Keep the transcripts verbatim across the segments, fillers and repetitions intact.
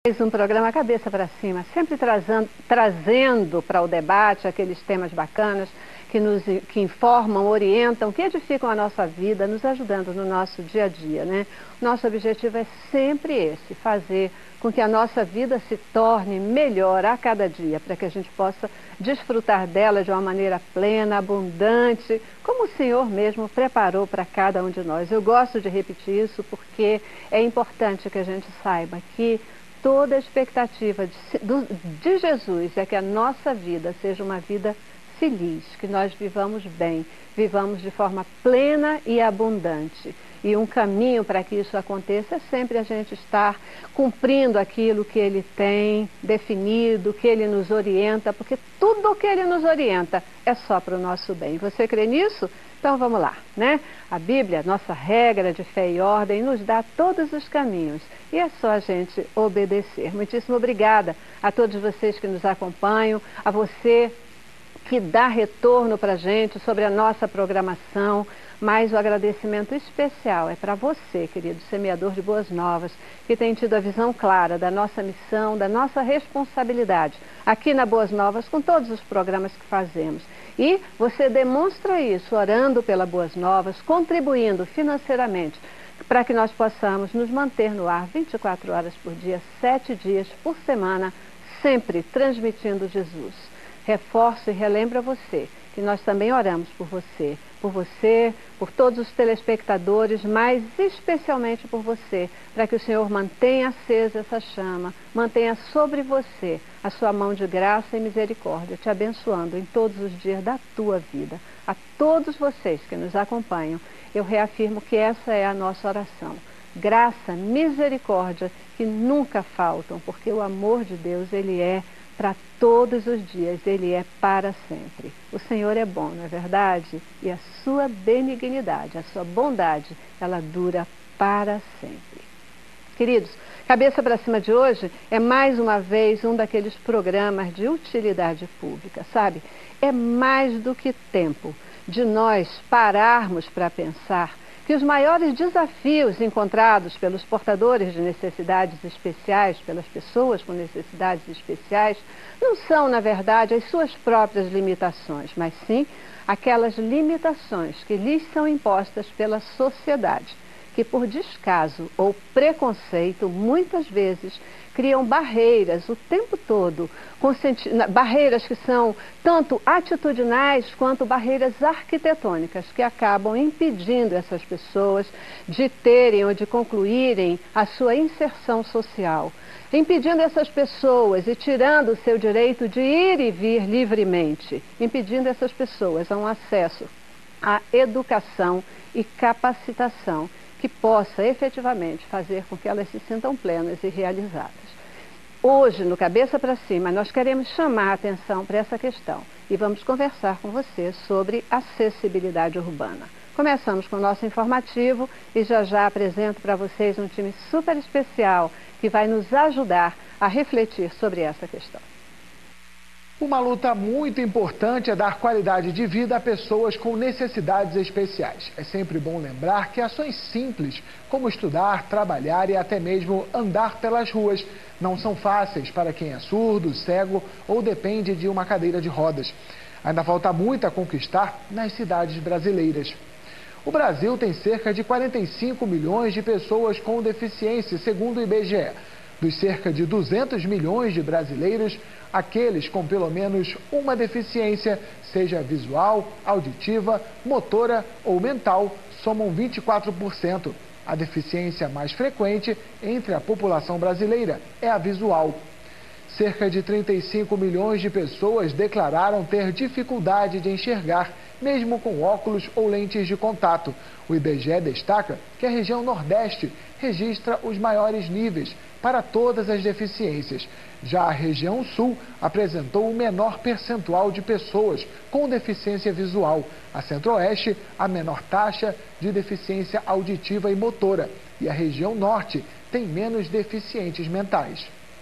Mais um programa Cabeça para Cima, sempre trazendo, trazendo para o debate aqueles temas bacanas que nos que informam, orientam, que edificam a nossa vida, nos ajudando no nosso dia a dia, né? Nosso objetivo é sempre esse, fazer com que a nossa vida se torne melhor a cada dia, para que a gente possa desfrutar dela de uma maneira plena, abundante, como o Senhor mesmo preparou para cada um de nós. Eu gosto de repetir isso porque é importante que a gente saiba que toda a expectativa de, de Jesus é que a nossa vida seja uma vida feliz, que nós vivamos bem, vivamos de forma plena e abundante. E um caminho para que isso aconteça é sempre a gente estar cumprindo aquilo que Ele tem definido, que Ele nos orienta, porque tudo o que Ele nos orienta é só para o nosso bem. Você crê nisso? Então vamos lá, né? A Bíblia, nossa regra de fé e ordem, nos dá todos os caminhos e é só a gente obedecer. Muitíssimo obrigada a todos vocês que nos acompanham, a você que dá retorno para a gente sobre a nossa programação, mas o agradecimento especial é para você, querido semeador de boas novas, que tem tido a visão clara da nossa missão, da nossa responsabilidade aqui na Boas Novas, com todos os programas que fazemos. E você demonstra isso orando pela Boas Novas, contribuindo financeiramente, para que nós possamos nos manter no ar vinte e quatro horas por dia, sete dias por semana, sempre transmitindo Jesus. Reforço e relembro a você que nós também oramos por você, por você, por todos os telespectadores, mas especialmente por você, para que o Senhor mantenha acesa essa chama, mantenha sobre você a sua mão de graça e misericórdia, te abençoando em todos os dias da tua vida. A todos vocês que nos acompanham, eu reafirmo que essa é a nossa oração. Graça, misericórdia que nunca faltam, porque o amor de Deus, Ele é para todos os dias, Ele é para sempre. O Senhor é bom, não é verdade? E a sua benignidade, a sua bondade, ela dura para sempre. Queridos, Cabeça para Cima de hoje é mais uma vez um daqueles programas de utilidade pública, sabe? É mais do que tempo de nós pararmos para pensar que os maiores desafios encontrados pelos portadores de necessidades especiais, pelas pessoas com necessidades especiais, não são, na verdade, as suas próprias limitações, mas sim aquelas limitações que lhes são impostas pela sociedade, que por descaso ou preconceito, muitas vezes, criam barreiras o tempo todo, barreiras que são tanto atitudinais quanto barreiras arquitetônicas, que acabam impedindo essas pessoas de terem ou de concluírem a sua inserção social, impedindo essas pessoas e tirando o seu direito de ir e vir livremente, impedindo essas pessoas a um acesso à educação e capacitação que possa efetivamente fazer com que elas se sintam plenas e realizadas. Hoje, no Cabeça para Cima, nós queremos chamar a atenção para essa questão e vamos conversar com você sobre acessibilidade urbana. Começamos com o nosso informativo e já já apresento para vocês um time super especial que vai nos ajudar a refletir sobre essa questão. Uma luta muito importante é dar qualidade de vida a pessoas com necessidades especiais. É sempre bom lembrar que ações simples, como estudar, trabalhar e até mesmo andar pelas ruas, não são fáceis para quem é surdo, cego ou depende de uma cadeira de rodas. Ainda falta muito a conquistar nas cidades brasileiras. O Brasil tem cerca de quarenta e cinco milhões de pessoas com deficiência, segundo o I B G E. Dos cerca de duzentos milhões de brasileiros, aqueles com pelo menos uma deficiência, seja visual, auditiva, motora ou mental, somam vinte e quatro por cento. A deficiência mais frequente entre a população brasileira é a visual. Cerca de trinta e cinco milhões de pessoas declararam ter dificuldade de enxergar, mesmo com óculos ou lentes de contato. O I B G E destaca que a região Nordeste registra os maiores níveis para todas as deficiências. Já a região Sul apresentou o menor percentual de pessoas com deficiência visual. A Centro-Oeste, a menor taxa de deficiência auditiva e motora. E a região Norte tem menos deficientes mentais.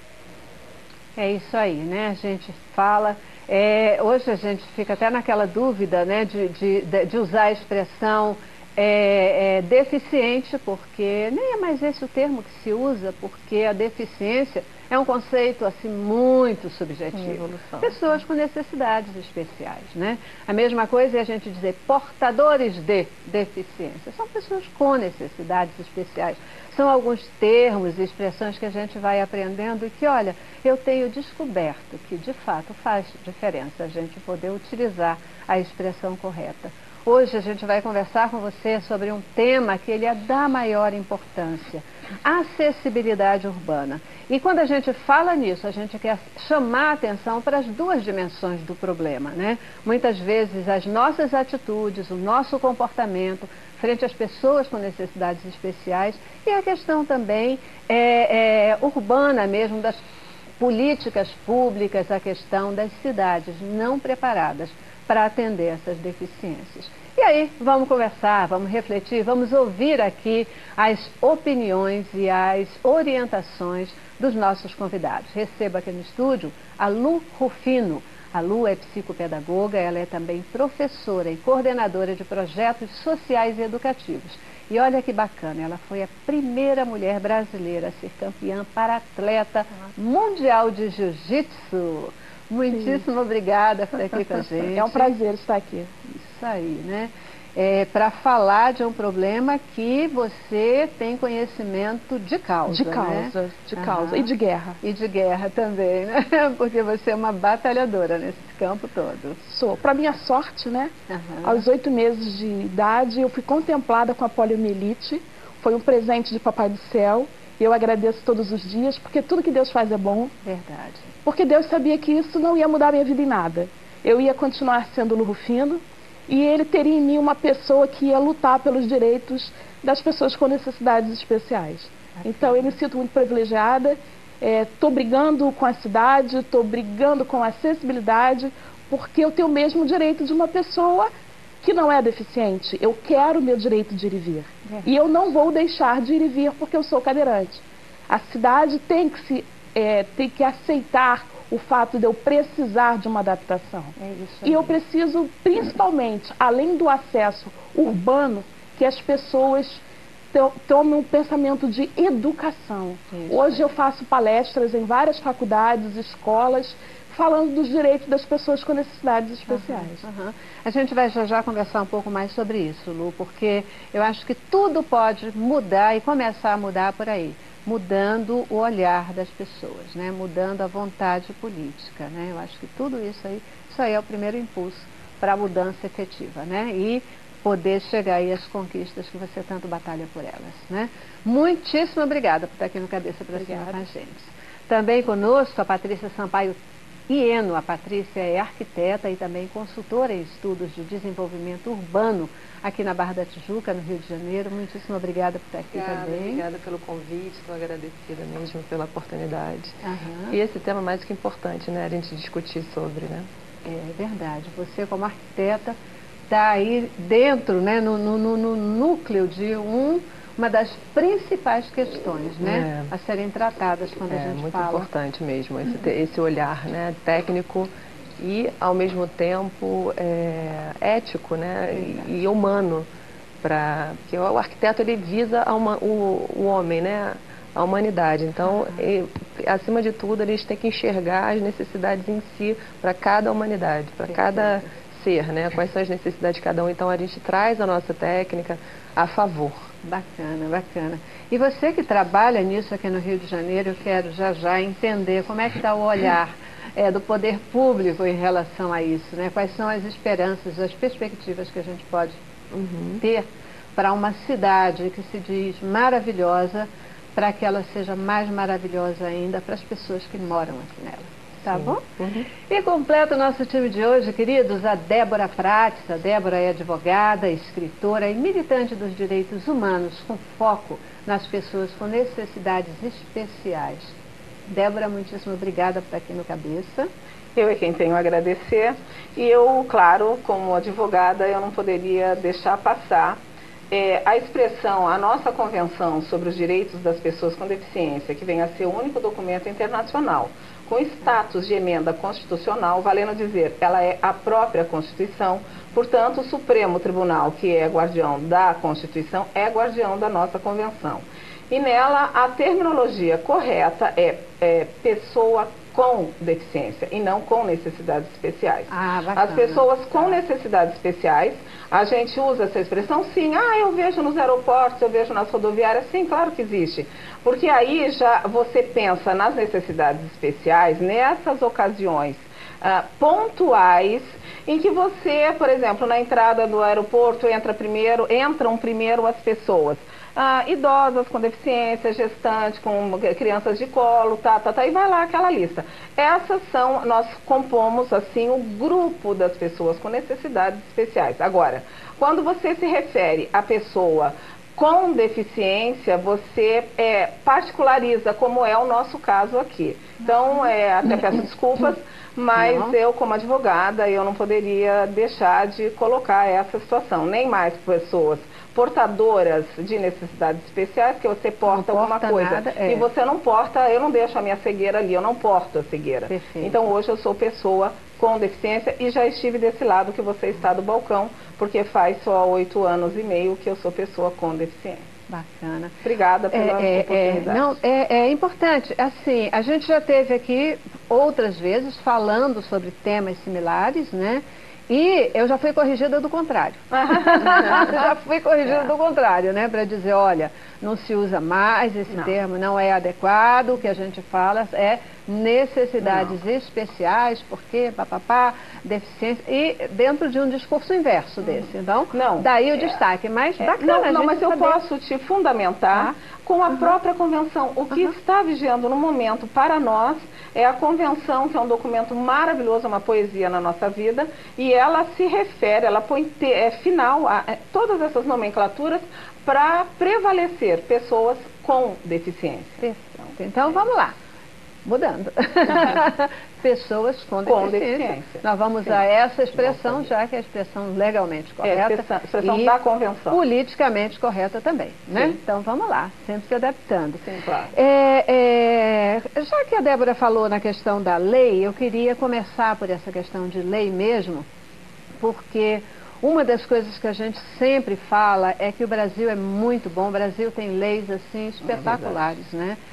É isso aí, né? A gente fala, é, hoje a gente fica até naquela dúvida, né, de, de, de usar a expressão é, é, deficiente, porque nem é mais esse o termo que se usa, porque a deficiência É um conceito assim muito subjetivo. Pessoas com necessidades especiais, né? A mesma coisa é a gente dizer portadores de deficiência. São pessoas com necessidades especiais. São alguns termos e expressões que a gente vai aprendendo e que, olha, eu tenho descoberto que de fato faz diferença a gente poder utilizar a expressão correta. Hoje a gente vai conversar com você sobre um tema que ele é da maior importância, acessibilidade urbana. E quando a gente fala nisso, a gente quer chamar a atenção para as duas dimensões do problema, né? Muitas vezes as nossas atitudes, o nosso comportamento frente às pessoas com necessidades especiais e a questão também é, é, urbana mesmo, das políticas públicas, a questão das cidades não preparadas para atender essas deficiências. E aí, vamos conversar, vamos refletir, vamos ouvir aqui as opiniões e as orientações dos nossos convidados. Receba aqui no estúdio a Lu Rufino. A Lu é psicopedagoga, ela é também professora e coordenadora de projetos sociais e educativos. E olha que bacana, ela foi a primeira mulher brasileira a ser campeã para atleta mundial de jiu-jitsu. Muitíssimo Sim. obrigada por estar aqui com a gente. É um prazer estar aqui. Isso aí, né? É, para falar de um problema que você tem conhecimento de causa, De causa, né? de causa. Uhum. E de guerra. E de guerra também, né? Porque você é uma batalhadora nesse campo todo. Sou. Para minha sorte, né? Uhum. Aos oito meses de idade, eu fui contemplada com a poliomielite. Foi um presente de Papai do Céu. E eu agradeço todos os dias, porque tudo que Deus faz é bom. Verdade. Porque Deus sabia que isso não ia mudar minha vida em nada. Eu ia continuar sendo Lu Rufino e Ele teria em mim uma pessoa que ia lutar pelos direitos das pessoas com necessidades especiais. Okay. Então eu me sinto muito privilegiada, estou é, brigando com a cidade, estou brigando com a acessibilidade, porque eu tenho o mesmo direito de uma pessoa que não é deficiente. Eu quero o meu direito de ir e vir. É. E eu não vou deixar de ir e vir porque eu sou cadeirante. A cidade tem que, se, é, tem que aceitar o fato de eu precisar de uma adaptação. É isso e eu preciso, principalmente, além do acesso urbano, que as pessoas tomem um pensamento de educação. Isso. Hoje eu faço palestras em várias faculdades, escolas, falando dos direitos das pessoas com necessidades especiais. Uhum, uhum. A gente vai já já conversar um pouco mais sobre isso, Lu, porque eu acho que tudo pode mudar e começar a mudar por aí, mudando o olhar das pessoas, né? Mudando a vontade política, né? Eu acho que tudo isso aí, isso aí é o primeiro impulso para a mudança efetiva, né? E poder chegar aí às conquistas que você tanto batalha por elas, né? Muitíssimo obrigada por estar aqui no Cabeça para Cima com a gente. Também conosco a Patrícia Sampaio Ieno. A Patrícia é arquiteta e também consultora em estudos de desenvolvimento urbano aqui na Barra da Tijuca, no Rio de Janeiro. Muitíssimo obrigada por estar aqui obrigada, também. Obrigada pelo convite, estou agradecida mesmo pela oportunidade. Uhum. E esse tema mais que importante, né, a gente discutir sobre, né? É verdade. Você como arquiteta está aí dentro, né, no, no, no núcleo de um... uma das principais questões, né, é. a serem tratadas quando é, a gente muito fala. muito importante mesmo, esse, esse olhar, né, técnico e, ao mesmo tempo, é, ético, né, e, e humano, pra, porque o arquiteto ele visa a uma, o, o homem, né, a humanidade. Então, uhum. ele, acima de tudo, eles têm que enxergar as necessidades em si para cada humanidade, para cada ser, né, quais são as necessidades de cada um. Então, a gente traz a nossa técnica a favor. Bacana, bacana. E você que trabalha nisso aqui no Rio de Janeiro, eu quero já já entender como é que está o olhar é, do poder público em relação a isso, né? Quais são as esperanças, as perspectivas que a gente pode uhum. ter para uma cidade que se diz maravilhosa, para que ela seja mais maravilhosa ainda para as pessoas que moram aqui nela. Tá bom? Uhum. E completa o nosso time de hoje, queridos, a Débora Prates. A Débora é advogada, escritora e militante dos direitos humanos, com foco nas pessoas com necessidades especiais. Débora, muitíssimo obrigada por estar aqui no Cabeça. Eu é quem tenho a agradecer. E eu, claro, como advogada, eu não poderia deixar passar É, a expressão, a nossa Convenção sobre os Direitos das Pessoas com Deficiência, que vem a ser o único documento internacional com status de emenda constitucional, valendo dizer, ela é a própria Constituição, portanto, o Supremo Tribunal, que é guardião da Constituição, é guardião da nossa Convenção. E nela a terminologia correta é, é pessoa com deficiência e não com necessidades especiais. Ah, bacana. As pessoas com necessidades especiais, a gente usa essa expressão, sim, ah, eu vejo nos aeroportos, eu vejo nas rodoviárias, sim, claro que existe. Porque aí já você pensa nas necessidades especiais, nessas ocasiões ah, pontuais, em que você, por exemplo, na entrada do aeroporto entra primeiro, entram primeiro as pessoas. Ah, idosas com deficiência, gestantes, com crianças de colo, tá, tá, tá, e vai lá aquela lista. Essas são, nós compomos assim o grupo das pessoas com necessidades especiais. Agora, quando você se refere à pessoa com deficiência, você é, particulariza, como é o nosso caso aqui. Então, é, até peço desculpas, mas não. Eu, como advogada, eu não poderia deixar de colocar essa situação. Nem mais pessoas portadoras de necessidades especiais, que você porta não alguma porta coisa. Nada, é. E você não porta, eu não deixo a minha cegueira ali, eu não porto a cegueira. Perfeito. Então, hoje eu sou pessoa com deficiência e já estive desse lado que você está do balcão, porque faz só oito anos e meio que eu sou pessoa com deficiência. Bacana. Obrigada pela é, oportunidade. É, não, é, é importante. Assim, a gente já teve aqui outras vezes falando sobre temas similares, né? E eu já fui corrigida do contrário. Já fui corrigida é. do contrário, né? Para dizer, olha, não se usa mais esse não. termo, não é adequado, o que a gente fala é necessidades não. especiais, porque papapá, deficiência, e dentro de um discurso inverso desse. Então, não. daí o destaque. Mas é. bacana, Não, não mas eu saber. posso te fundamentar ah. com a uhum. própria convenção. O que uhum. está vigiando no momento para nós é a convenção, que é um documento maravilhoso, uma poesia na nossa vida, e ela se refere, ela põe te, é, final a é, todas essas nomenclaturas para prevalecer pessoas com deficiência. Então, então vamos lá. Mudando. Pessoas com deficiência. com deficiência. Nós vamos Sim. usar essa expressão, já que é a expressão legalmente correta. É a expressão da convenção. Politicamente correta também, né? Sim. Então vamos lá, sempre se adaptando. Sim, claro. É, é, já que a Débora falou na questão da lei, eu queria começar por essa questão de lei mesmo, porque uma das coisas que a gente sempre fala é que o Brasil é muito bom, o Brasil tem leis assim espetaculares, é né?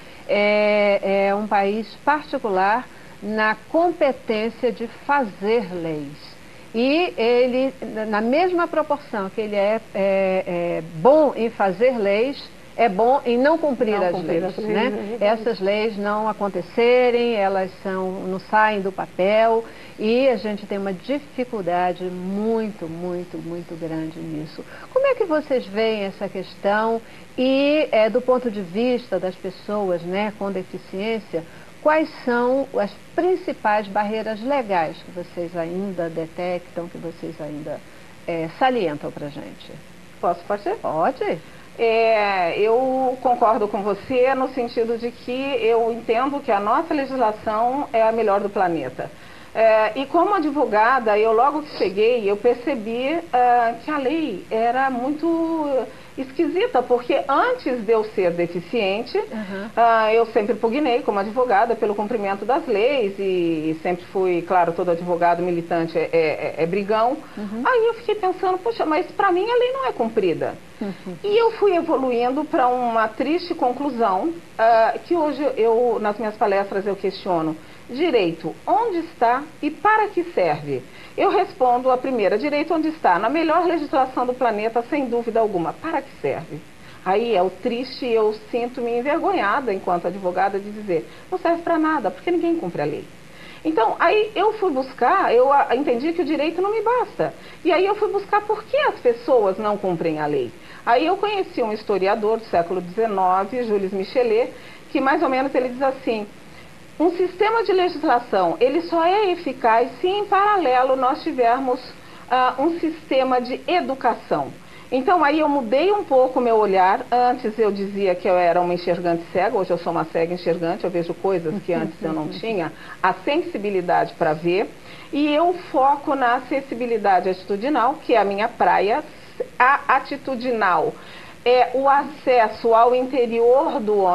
É, é um país particular na competência de fazer leis. E ele, na mesma proporção que ele é, é, é bom em fazer leis, é bom em não cumprir, não as, cumprir leis, as leis. Né? É Essas leis não acontecerem, elas são, não saem do papel e a gente tem uma dificuldade muito, muito, muito grande nisso. Como é que vocês veem essa questão e, é, do ponto de vista das pessoas, né, com deficiência, quais são as principais barreiras legais que vocês ainda detectam, que vocês ainda é, salientam para a gente? Posso, pode ser? Pode. É, eu concordo com você no sentido de que eu entendo que a nossa legislação é a melhor do planeta. É, e como advogada, eu logo que cheguei, eu percebi uh, que a lei era muito esquisita, porque antes de eu ser deficiente, uhum. uh, eu sempre pugnei como advogada pelo cumprimento das leis e, e sempre fui, claro, todo advogado militante é, é, é brigão. Uhum. Aí eu fiquei pensando, poxa, mas para mim a lei não é cumprida. Uhum. E eu fui evoluindo para uma triste conclusão, uh, que hoje eu, nas minhas palestras, eu questiono. Direito, onde está e para que serve? Eu respondo a primeira, direito onde está? Na melhor legislação do planeta, sem dúvida alguma. Para que serve? Aí é o triste, eu sinto-me envergonhada enquanto advogada de dizer, não serve para nada, porque ninguém cumpre a lei. Então, aí eu fui buscar, eu entendi que o direito não me basta. E aí eu fui buscar por que as pessoas não cumprem a lei. Aí eu conheci um historiador do século dezenove, Jules Michelet, que mais ou menos ele diz assim, um sistema de legislação, ele só é eficaz se em paralelo nós tivermos uh, um sistema de educação. Então aí eu mudei um pouco o meu olhar, antes eu dizia que eu era uma enxergante cega, hoje eu sou uma cega enxergante, eu vejo coisas que antes eu não tinha, a sensibilidade para ver, e eu foco na acessibilidade atitudinal, que é a minha praia. A atitudinal é o acesso ao interior do homem,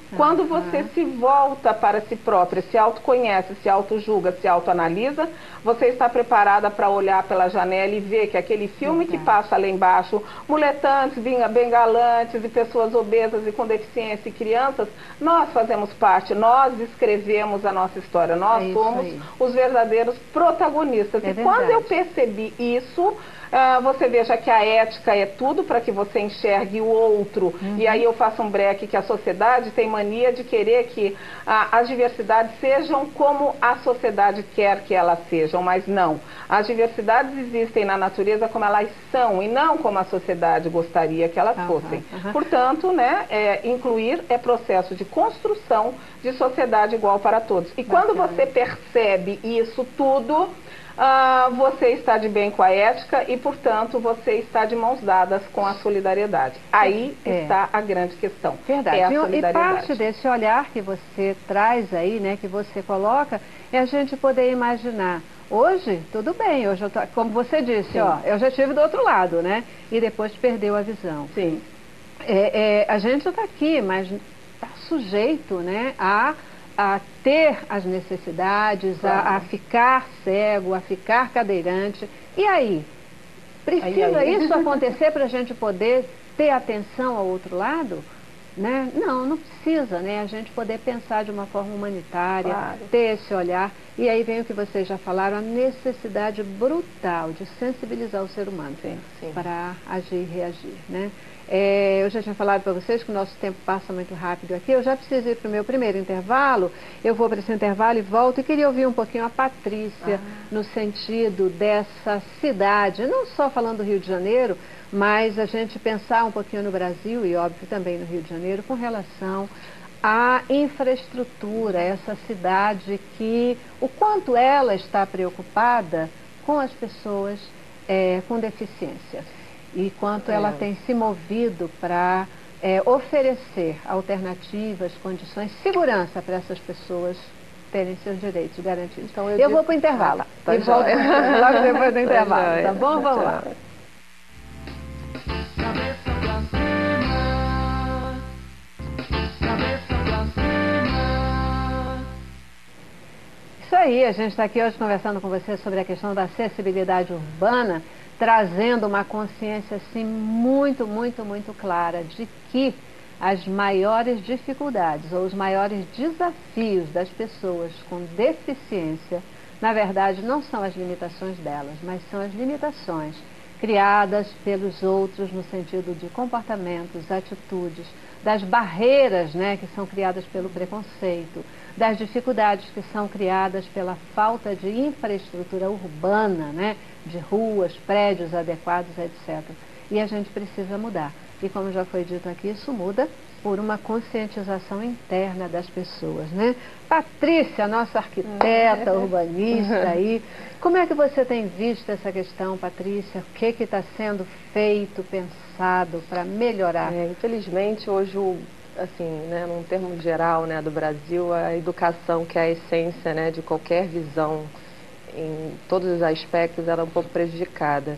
Quando você se volta para si própria, se autoconhece, se autojulga, se autoanalisa, você está preparada para olhar pela janela e ver que aquele filme que passa lá embaixo, muletantes, bengalantes e pessoas obesas e com deficiência e crianças, nós fazemos parte, nós escrevemos a nossa história, nós É somos aí. os verdadeiros protagonistas. É e quando verdade. eu percebi isso, Uh, você veja que a ética é tudo para que você enxergue o outro. Uhum. E aí eu faço um breque que a sociedade tem mania de querer que uh, as diversidades sejam como a sociedade quer que elas sejam, mas não. As diversidades existem na natureza como elas são e não como a sociedade gostaria que elas uhum. fossem. Uhum. Portanto, né, é, incluir é processo de construção de sociedade igual para todos. E quando Bacana. Você percebe isso tudo, Uh, você está de bem com a ética e, portanto, você está de mãos dadas com a solidariedade. Aí é. está a grande questão. Verdade. É a solidariedade. E parte desse olhar que você traz aí, né, que você coloca, é a gente poder imaginar. Hoje, tudo bem, hoje eu tô, como você disse, Sim. ó, eu já estive do outro lado, né? E depois perdeu a visão. Sim. É, é, a gente está aqui, mas está sujeito, né, a... a ter as necessidades, claro. a, a ficar cego, a ficar cadeirante. E aí? Precisa aí, aí. isso acontecer para a gente poder ter atenção ao outro lado? Né? Não, não precisa, né? A gente poder pensar de uma forma humanitária, claro. ter esse olhar. E aí vem o que vocês já falaram, a necessidade brutal de sensibilizar o ser humano para agir e reagir, né? É, eu já tinha falado para vocês que o nosso tempo passa muito rápido aqui. Eu já preciso ir para o meu primeiro intervalo. Eu vou para esse intervalo e volto. E queria ouvir um pouquinho a Patrícia, ah. no sentido dessa cidade, não só falando do Rio de Janeiro, mas a gente pensar um pouquinho no Brasil e, óbvio, também no Rio de Janeiro, com relação à infraestrutura, essa cidade que, o quanto ela está preocupada com as pessoas é, com deficiência. E quanto é. ela tem se movido para é, oferecer alternativas, condições, segurança para essas pessoas terem seus direitos garantidos. Então, eu eu disse... vou para o intervalo. Tá, e volto logo depois do intervalo, tá, tá bom? Vamos lá. Isso aí, a gente está aqui hoje conversando com você sobre a questão da acessibilidade urbana, trazendo uma consciência assim muito, muito, muito clara de que as maiores dificuldades ou os maiores desafios das pessoas com deficiência, na verdade, não são as limitações delas, mas são as limitações criadas pelos outros no sentido de comportamentos, atitudes, das barreiras, né, que são criadas pelo preconceito, das dificuldades que são criadas pela falta de infraestrutura urbana, né, de ruas, prédios adequados, etcétera. E a gente precisa mudar. E como já foi dito aqui, isso muda por uma conscientização interna das pessoas, né? Patrícia, nossa arquiteta, urbanista aí, como é que você tem visto essa questão, Patrícia? O que que está sendo feito, pensado para melhorar? É, infelizmente, hoje, o, assim, né, num termo geral, né, do Brasil, a educação, que é a essência, né, de qualquer visão, em todos os aspectos, ela é um pouco prejudicada.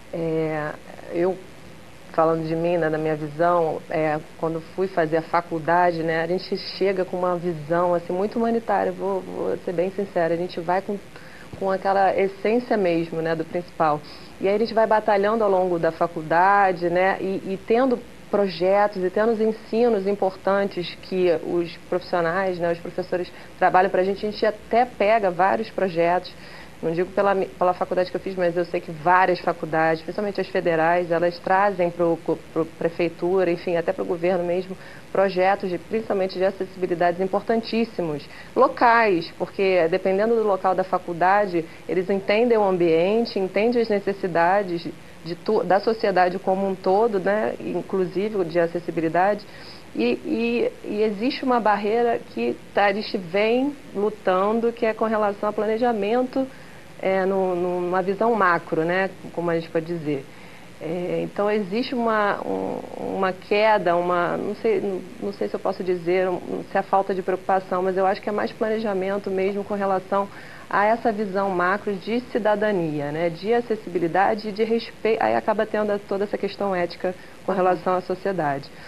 É, eu falando de mim, né, da minha visão, é, quando fui fazer a faculdade, né, a gente chega com uma visão assim, muito humanitária, vou, vou ser bem sincera, a gente vai com, com aquela essência mesmo, né, do principal. E aí a gente vai batalhando ao longo da faculdade, né, e, e tendo projetos e tendo os ensinos importantes que os profissionais, né, os professores trabalham para a gente, a gente até pega vários projetos. Não digo pela, pela faculdade que eu fiz, mas eu sei que várias faculdades, principalmente as federais, elas trazem para a prefeitura, enfim, até para o governo mesmo, projetos, de, principalmente de acessibilidades importantíssimos, locais, porque dependendo do local da faculdade, eles entendem o ambiente, entendem as necessidades de tu, da sociedade como um todo, né, inclusive de acessibilidade. E, e, e existe uma barreira que tá, a gente vem lutando, que é com relação ao planejamento, É, no, numa visão macro, né, como a gente pode dizer. É, então existe uma, um, uma queda, uma, não sei, não, não sei se eu posso dizer um, se é falta de preocupação, mas eu acho que é mais planejamento mesmo com relação a essa visão macro de cidadania, né, de acessibilidade e de respeito, aí acaba tendo toda essa questão ética com relação à sociedade.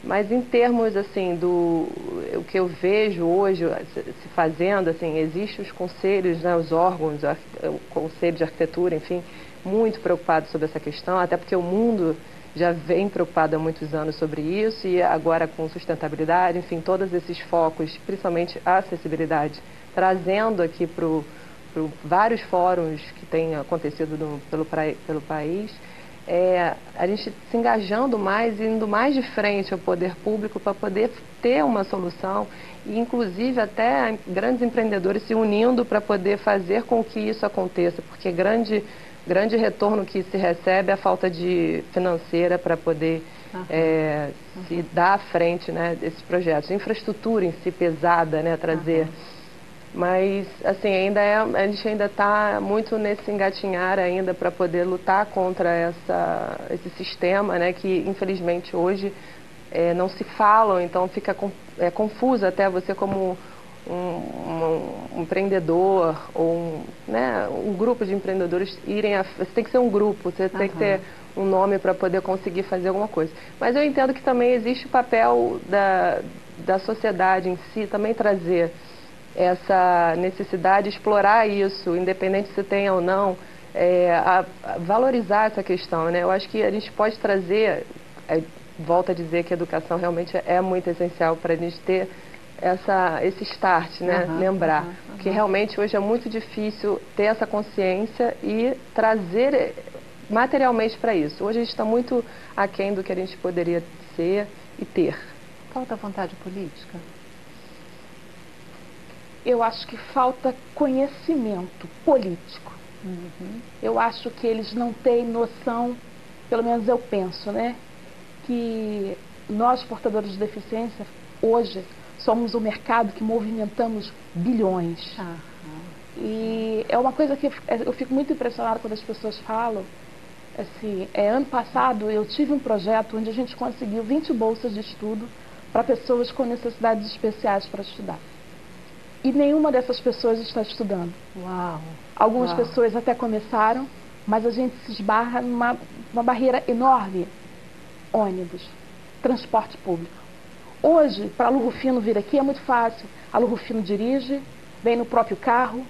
Mas em termos, assim, do o que eu vejo hoje se fazendo, assim, existem os conselhos, né, os órgãos, o Conselho de Arquitetura, enfim, muito preocupados sobre essa questão, até porque o mundo já vem preocupado há muitos anos sobre isso e agora com sustentabilidade, enfim, todos esses focos, principalmente a acessibilidade, trazendo aqui para vários fóruns que têm acontecido no, pelo, pelo país, é, a gente se engajando mais e indo mais de frente ao poder público para poder ter uma solução e inclusive até grandes empreendedores se unindo para poder fazer com que isso aconteça, porque grande, grande retorno que se recebe é a falta de financeira para poder uhum. É, uhum. se dar à frente, né, desses projetos. A infraestrutura em si pesada, né, trazer... Uhum. Mas, assim, ainda é, a gente ainda está muito nesse engatinhar ainda para poder lutar contra essa, esse sistema, né, que infelizmente hoje é, não se falam, então fica é, confuso até você como um, um, um empreendedor ou um, né, um grupo de empreendedores irem a... Você tem que ser um grupo, você tem uhum. que ter um nome para poder conseguir fazer alguma coisa. Mas eu entendo que também existe o papel da, da sociedade em si, também trazer essa necessidade de explorar isso, independente se tem ou não, é, a, a valorizar essa questão, né? Eu acho que a gente pode trazer, é, volto a dizer que a educação realmente é muito essencial para a gente ter essa, esse start, né? Uhum, lembrar uhum, uhum. que realmente hoje é muito difícil ter essa consciência e trazer materialmente para isso. Hoje a gente está muito aquém do que a gente poderia ser e ter. Falta vontade política? Eu acho que falta conhecimento político. Uhum. Eu acho que eles não têm noção, pelo menos eu penso, né, que nós, portadores de deficiência, hoje somos um mercado que movimentamos bilhões. Uhum. E é uma coisa que eu fico muito impressionada quando as pessoas falam. Assim, é, ano passado eu tive um projeto onde a gente conseguiu vinte bolsas de estudo para pessoas com necessidades especiais para estudar. E nenhuma dessas pessoas está estudando. Uau! Algumas Uau. pessoas até começaram, mas a gente se esbarra numa uma barreira enorme. Ônibus, transporte público. Hoje, para a Lu Rufino vir aqui é muito fácil. A Lu Rufino dirige, vem no próprio carro,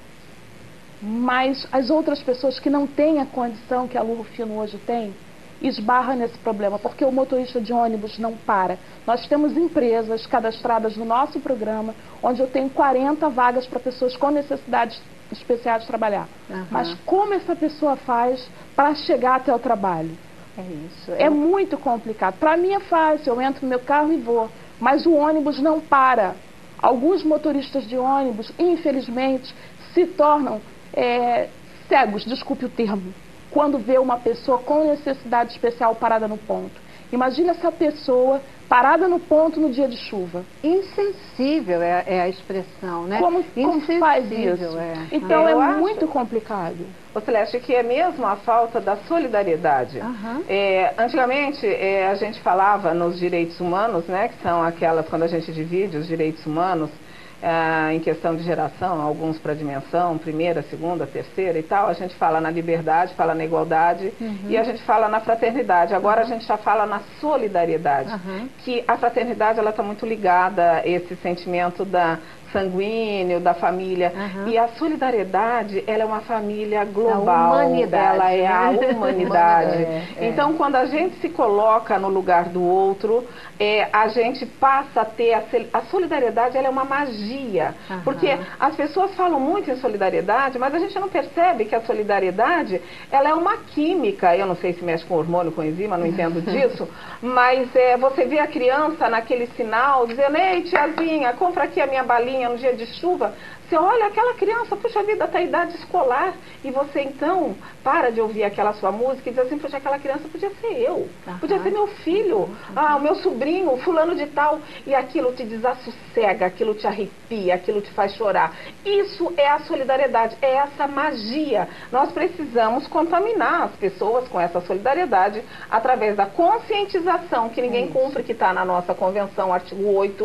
mas as outras pessoas que não têm a condição que a Lu Rufino hoje tem, esbarra nesse problema, porque o motorista de ônibus não para. Nós temos empresas cadastradas no nosso programa, onde eu tenho quarenta vagas para pessoas com necessidades especiais de trabalhar. Uhum. Mas como essa pessoa faz para chegar até o trabalho? É isso. É, é muito complicado. Para mim é fácil, eu entro no meu carro e vou. Mas o ônibus não para. Alguns motoristas de ônibus, infelizmente, se tornam é, cegos, desculpe o termo, quando vê uma pessoa com necessidade especial parada no ponto. Imagina essa pessoa parada no ponto no dia de chuva. Insensível é, é a expressão, né? Como, como faz isso? É. Então é, é muito complicado. Ô Celeste, que é mesmo a falta da solidariedade. Uhum. É, antigamente é, a gente falava nos direitos humanos, né? Que são aquelas, quando a gente divide os direitos humanos, Ah, em questão de geração, alguns para dimensão, primeira, segunda, terceira e tal, a gente fala na liberdade, fala na igualdade uhum. e a gente fala na fraternidade. Agora uhum. a gente já fala na solidariedade, uhum. que a fraternidade ela está muito ligada a esse sentimento da sanguíneo, da família. Uhum. E a solidariedade, ela é uma família global. A humanidade. Ela é a humanidade. é, é. Então, quando a gente se coloca no lugar do outro, é, a gente passa a ter... A, a solidariedade, ela é uma magia. Uhum. Porque as pessoas falam muito em solidariedade, mas a gente não percebe que a solidariedade, ela é uma química. Eu não sei se mexe com hormônio, com enzima, não entendo disso. Mas é, você vê a criança naquele sinal, dizendo, ei, tiazinha, compra aqui a minha balinha no dia de chuva. Você olha aquela criança, puxa vida, está em idade escolar, e você então para de ouvir aquela sua música e diz assim, puxa, aquela criança podia ser eu, uhum. podia ser meu filho, uhum. ah, o meu sobrinho, fulano de tal, e aquilo te desassossega, aquilo te arrepia, aquilo te faz chorar. Isso é a solidariedade, é essa magia. Nós precisamos contaminar as pessoas com essa solidariedade através da conscientização, que ninguém é cumpre, que está na nossa convenção, artigo oito,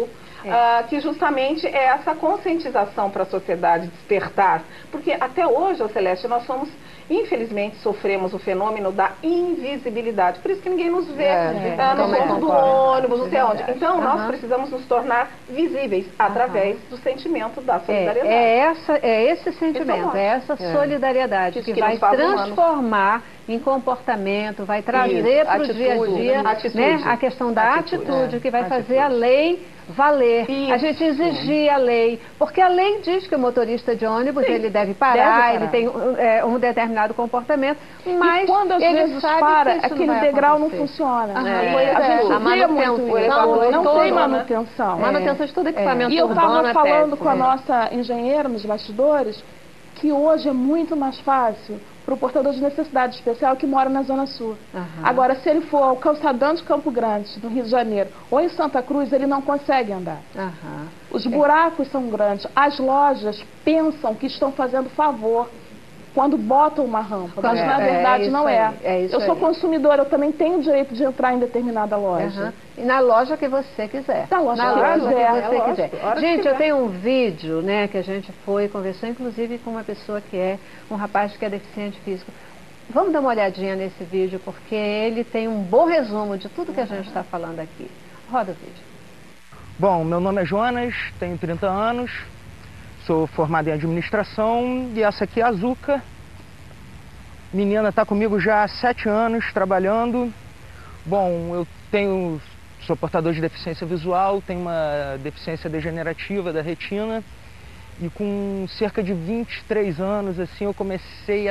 é. ah, que justamente é essa conscientização para a sociedade despertar. Porque até hoje, ô Celeste, nós somos, infelizmente, sofremos o fenômeno da invisibilidade. Por isso que ninguém nos vê é, ah, no ponto do ônibus, não sei onde. Então, uhum. nós precisamos nos tornar visíveis através uhum. do sentimento da solidariedade. É, é, essa, é esse sentimento, é essa é. solidariedade que, que vai transformar humanos. em comportamento, vai trazer para o dia a dia né, a questão da atitude, atitude é. que vai atitude. fazer a lei valer. Isso. A gente exigir a lei, porque a lei diz que o motorista de ônibus Sim. ele deve parar, deve parar. ele tem é, um determinado comportamento, mas e quando às ele vezes sabe para, que isso aquele não degrau acontecer. não funciona. Ah, é. é. A gente a manutenção, muito isso. Não, não tem manutenção. É. Manutenção de todo equipamento é. E eu estava falando até, com a é. nossa engenheira nos bastidores que hoje é muito mais fácil para o portador de necessidade especial que mora na Zona Sul. Uhum. Agora, se ele for ao calçadão de Campo Grande, no Rio de Janeiro, ou em Santa Cruz, ele não consegue andar. Uhum. Os buracos é. são grandes. As lojas pensam que estão fazendo favor quando botam uma rampa, mas é, na verdade é não é. é eu sou aí. consumidora, eu também tenho o direito de entrar em determinada loja. Uhum. E na loja que você quiser. Na loja, na que, loja quiser. que você é quiser. Lógico, gente, que eu tenho um vídeo né, que a gente foi conversou, inclusive com uma pessoa que é um rapaz que é deficiente físico. Vamos dar uma olhadinha nesse vídeo, porque ele tem um bom resumo de tudo que a gente está falando aqui. Roda o vídeo. Bom, meu nome é Jonas, tenho trinta anos, sou formado em administração e essa aqui é a Zuca. Menina está comigo já há sete anos trabalhando. Bom, eu tenho, sou portador de deficiência visual, tenho uma deficiência degenerativa da retina e com cerca de vinte e três anos assim eu comecei a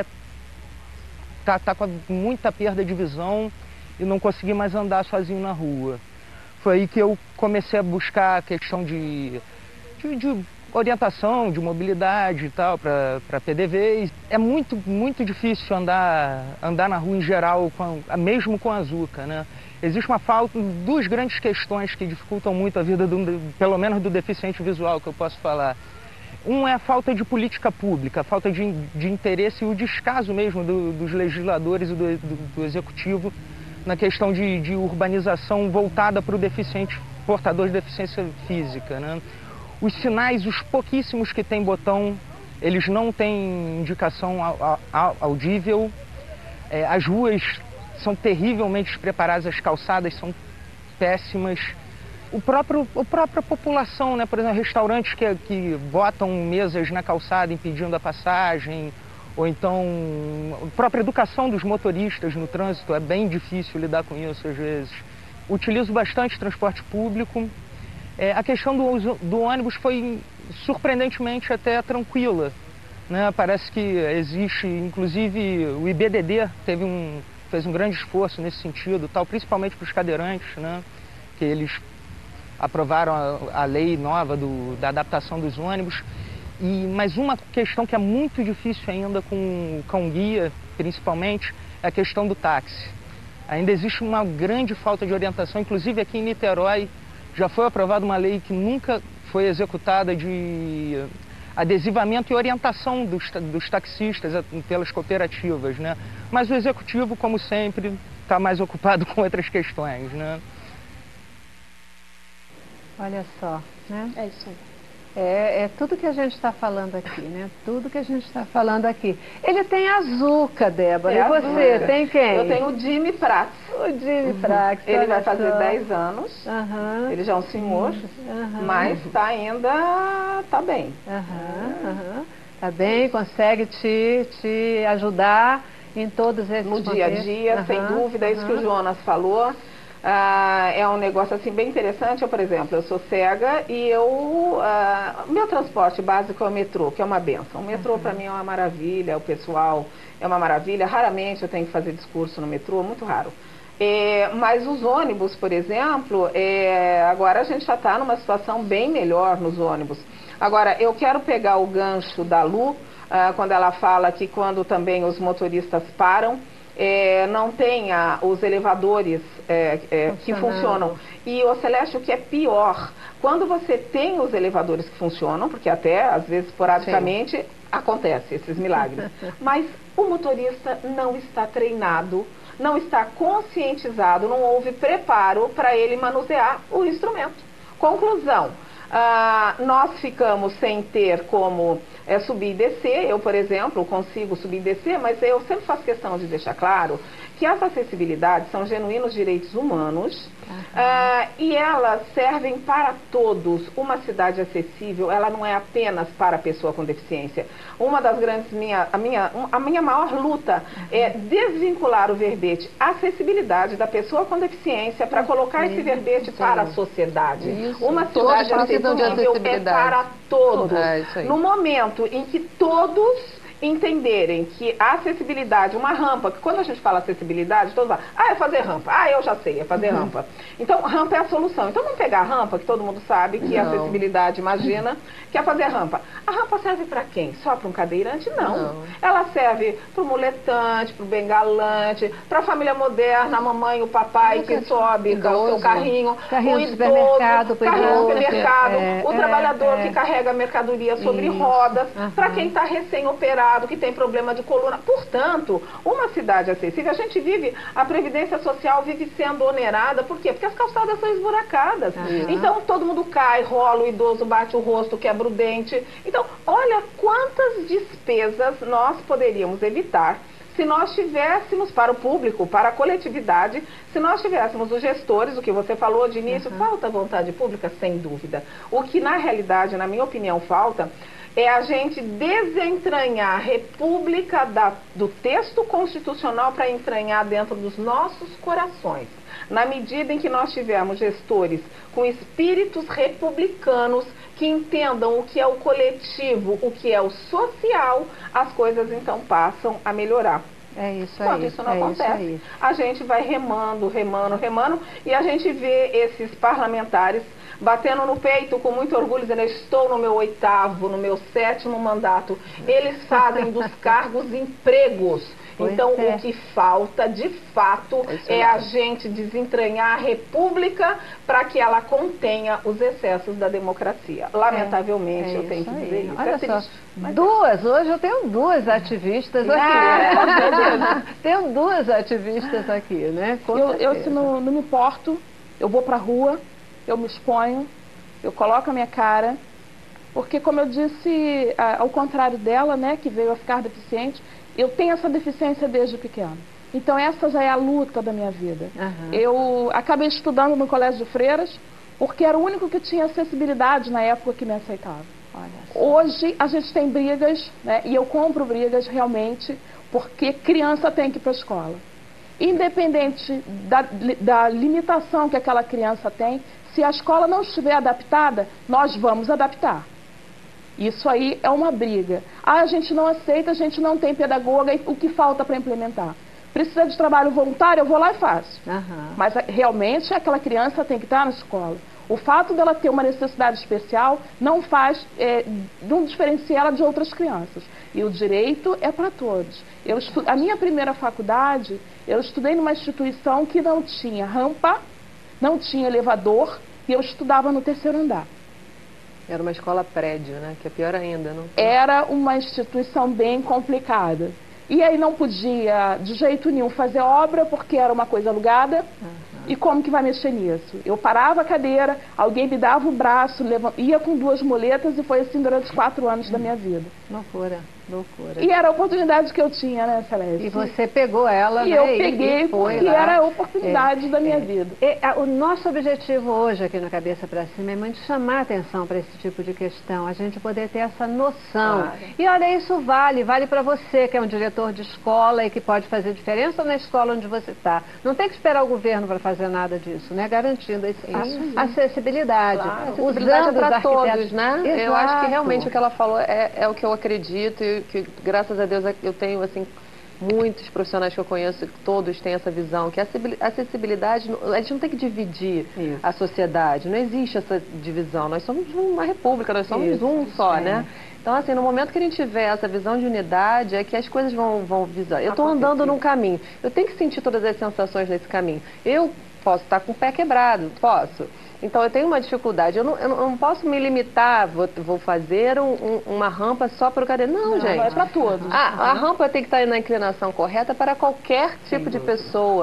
tá, tá com muita perda de visão e não consegui mais andar sozinho na rua. Foi aí que eu comecei a buscar a questão de, de, de orientação, de mobilidade e tal, para P D Vs. É muito, muito difícil andar, andar na rua em geral, com a, mesmo com a Zuca, né? Existe uma falta, duas grandes questões que dificultam muito a vida, do, pelo menos do deficiente visual, que eu posso falar. Um é a falta de política pública, a falta de, de interesse e o descaso mesmo do, dos legisladores e do, do, do executivo na questão de, de urbanização voltada para o deficiente, portador de deficiência física, né? Os sinais, os pouquíssimos que tem botão, eles não têm indicação audível. É, as ruas são terrivelmente despreparadas, as calçadas são péssimas. O próprio, a própria população, né? Por exemplo, restaurantes que, que botam mesas na calçada impedindo a passagem, ou então a própria educação dos motoristas no trânsito, é bem difícil lidar com isso às vezes. Utilizo bastante transporte público. É, a questão do, do ônibus foi surpreendentemente até tranquila, né? Parece que existe, inclusive o I B D D teve um, fez um grande esforço nesse sentido, tal, principalmente para os cadeirantes, né? Que eles aprovaram a, a lei nova do, da adaptação dos ônibus. E, mas uma questão que é muito difícil ainda com o cão-guia, principalmente, é a questão do táxi. Ainda existe uma grande falta de orientação, inclusive aqui em Niterói, já foi aprovada uma lei que nunca foi executada de adesivamento e orientação dos, dos taxistas pelas cooperativas, né? Mas o executivo, como sempre, está mais ocupado com outras questões, né? Olha só, né? É isso aí. É, é tudo que a gente está falando aqui, né? Tudo que a gente está falando aqui. Ele tem a Zuca, Débora. É e você, Zuca. Tem quem? Eu tenho o Jimmy Prats. O Jimmy uhum. Prats. Ele vai fazer só. dez anos. Uhum. Ele já é um senhor, uhum. mas está ainda, tá bem. Uhum. Uhum. Tá bem, consegue te, te ajudar em todos esses No dia a dia, uhum. sem dúvida. É isso uhum. que o Jonas falou. Ah, é um negócio assim bem interessante. Eu, por exemplo, eu sou cega e eu, ah, o meu transporte básico é o metrô, que é uma benção. O metrô uhum. para mim é uma maravilha, o pessoal é uma maravilha. Raramente eu tenho que fazer discurso no metrô, muito raro. É, mas os ônibus, por exemplo, é, agora a gente já está numa situação bem melhor nos ônibus. Agora, eu quero pegar o gancho da Lu, ah, quando ela fala que quando também os motoristas param, É, não tem a, os elevadores é, é, que funcionam. E, ô Celeste, o que é pior, quando você tem os elevadores que funcionam, porque até, às vezes, esporadicamente, Sim. acontece esses milagres, mas o motorista não está treinado, não está conscientizado, não houve preparo para ele manusear o instrumento. Conclusão, Ah, nós ficamos sem ter como é, subir e descer. Eu, por exemplo, consigo subir e descer, mas eu sempre faço questão de deixar claro que as acessibilidades são genuínos direitos humanos, uhum. ah, e elas servem para todos. Uma cidade acessível, ela não é apenas para a pessoa com deficiência. Uma das grandes, minha, a, minha, a minha maior luta uhum. é desvincular o verbete acessibilidade da pessoa com deficiência para colocar uhum. esse verbete Sim. para a sociedade. Isso. Uma cidade acessível é para todos. É, no momento em que todos entenderem que a acessibilidade, uma rampa, que quando a gente fala acessibilidade, todos falam, ah, é fazer rampa, ah, eu já sei, é fazer uhum. rampa. Então, rampa é a solução. Então, vamos pegar a rampa, que todo mundo sabe que a acessibilidade, imagina, que é fazer rampa. A rampa serve para quem? Só para um cadeirante? Não. Não. Ela serve para o muletante, para o bengalante, para a família moderna, a mamãe, o papai que sobe idoso, o seu carrinho, carrinho o idoso, supermercado, carrinho do supermercado, é, o é, trabalhador é, que carrega a mercadoria sobre isso. rodas, Uhum. para quem está recém-operado, que tem problema de coluna. Portanto, uma cidade acessível, a gente vive, a Previdência Social vive sendo onerada, por quê? Porque as calçadas são esburacadas. Uhum. Então, todo mundo cai, rola, o idoso bate o rosto, quebra o dente. Então, olha quantas despesas nós poderíamos evitar se nós tivéssemos para o público, para a coletividade, se nós tivéssemos os gestores, o que você falou de início, uhum. falta vontade pública, sem dúvida. O que, na realidade, na minha opinião, falta é a gente desentranhar a república da, do texto constitucional para entranhar dentro dos nossos corações. Na medida em que nós tivermos gestores com espíritos republicanos que entendam o que é o coletivo, o que é o social, as coisas então passam a melhorar. É isso aí. Quando isso não é acontece, isso a gente vai remando, remando, remando, e a gente vê esses parlamentares batendo no peito com muito orgulho, dizendo, eu estou no meu oitavo, no meu sétimo mandato. Eles fazem dos cargos empregos. Pois então, é. o que falta, de fato, é, é a gente desentranhar a república para que ela contenha os excessos da democracia. Lamentavelmente, é, é eu tenho que dizer isso. Olha é só, triste, mas duas, hoje eu tenho duas ativistas aqui. Ah, tenho duas ativistas aqui, né? Com eu, eu se não, não me importo, eu vou para a rua, eu me exponho, eu coloco a minha cara, porque, como eu disse, ao contrário dela, né, que veio a ficar deficiente, eu tenho essa deficiência desde pequeno. Então, essa já é a luta da minha vida. Uhum. Eu acabei estudando no Colégio de Freiras, porque era o único que tinha acessibilidade na época que me aceitava. Hoje, a gente tem brigas, né, e eu compro brigas realmente, porque criança tem que ir para a escola. Independente da, da limitação que aquela criança tem, se a escola não estiver adaptada, nós vamos adaptar. Isso aí é uma briga. Ah, a gente não aceita, a gente não tem pedagoga, e o que falta para implementar? Precisa de trabalho voluntário, eu vou lá e faço. Uhum. Mas realmente aquela criança tem que estar na escola. O fato dela ter uma necessidade especial não faz, é, não diferencia ela de outras crianças. E o direito é para todos. Eu estu... A minha primeira faculdade, eu estudei numa instituição que não tinha rampa, não tinha elevador, e eu estudava no terceiro andar. Era uma escola prédio, né? Que é pior ainda, não? Era uma instituição bem complicada. E aí não podia, de jeito nenhum, fazer obra, porque era uma coisa alugada. Uhum. E como que vai mexer nisso? Eu parava a cadeira, alguém me dava o braço, levant... ia com duas muletas, e foi assim durante quatro anos uhum. da minha vida. Loucura, loucura. E era a oportunidade que eu tinha, né, Celeste? E você pegou ela, e né? eu peguei e foi porque lá. Era a oportunidade é, da minha é. vida. E, a, o nosso objetivo hoje aqui no Cabeça para Cima é muito chamar a atenção para esse tipo de questão, a gente poder ter essa noção. Claro. E olha, isso vale, vale para você que é um diretor de escola e que pode fazer diferença na escola onde você está. Não tem que esperar o governo para fazer nada disso, né? Garantindo esse, a acessibilidade. Claro. Acessibilidade usando é para todos, né? Exato. Eu acho que realmente o que ela falou é, é o que eu acredito e que, graças a Deus, eu tenho, assim, muitos profissionais que eu conheço, todos têm essa visão, que a acessibilidade, a gente não tem que dividir Isso. a sociedade, não existe essa divisão, nós somos uma república, nós somos Isso. um só, é. né? Então, assim, no momento que a gente tiver essa visão de unidade, é que as coisas vão, vão visar. Eu estou andando num caminho, eu tenho que sentir todas as sensações nesse caminho. Eu posso estar com o pé quebrado, posso. Então, eu tenho uma dificuldade, eu não, eu não posso me limitar, vou, vou fazer um, um, uma rampa só para o cadeira. Não, não, gente. É para todos. A, a rampa tem que estar na inclinação correta para qualquer tipo de pessoa.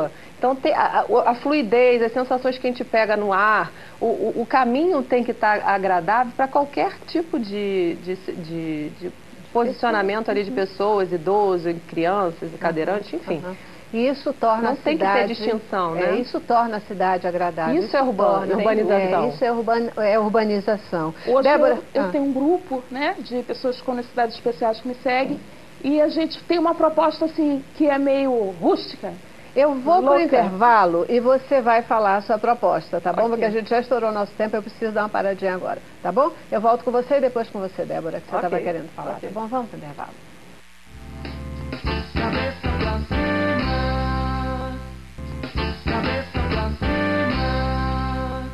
Então, ter a, a, a fluidez, as sensações que a gente pega no ar, o, o, o caminho tem que estar agradável para qualquer tipo de, de, de, de posicionamento ali de pessoas, idosos, crianças, cadeirantes, enfim. Uhum. E isso torna Não a tem cidade, que ter distinção, né? É, isso torna a cidade agradável. Isso, isso é urbano, torna, urbanização. É, isso é, urban, é urbanização. Hoje Débora, eu, eu ah. tenho um grupo, né, de pessoas com necessidades especiais que me seguem e a gente tem uma proposta assim que é meio rústica. Eu vou para o Louca. intervalo e você vai falar a sua proposta, tá bom? Okay. Porque a gente já estourou o nosso tempo, eu preciso dar uma paradinha agora, tá bom? Eu volto com você e depois com você, Débora, que você estava Okay. querendo falar, Okay. tá bom? Vamos para o intervalo. Cabeça pra cima, cabeça pra cima.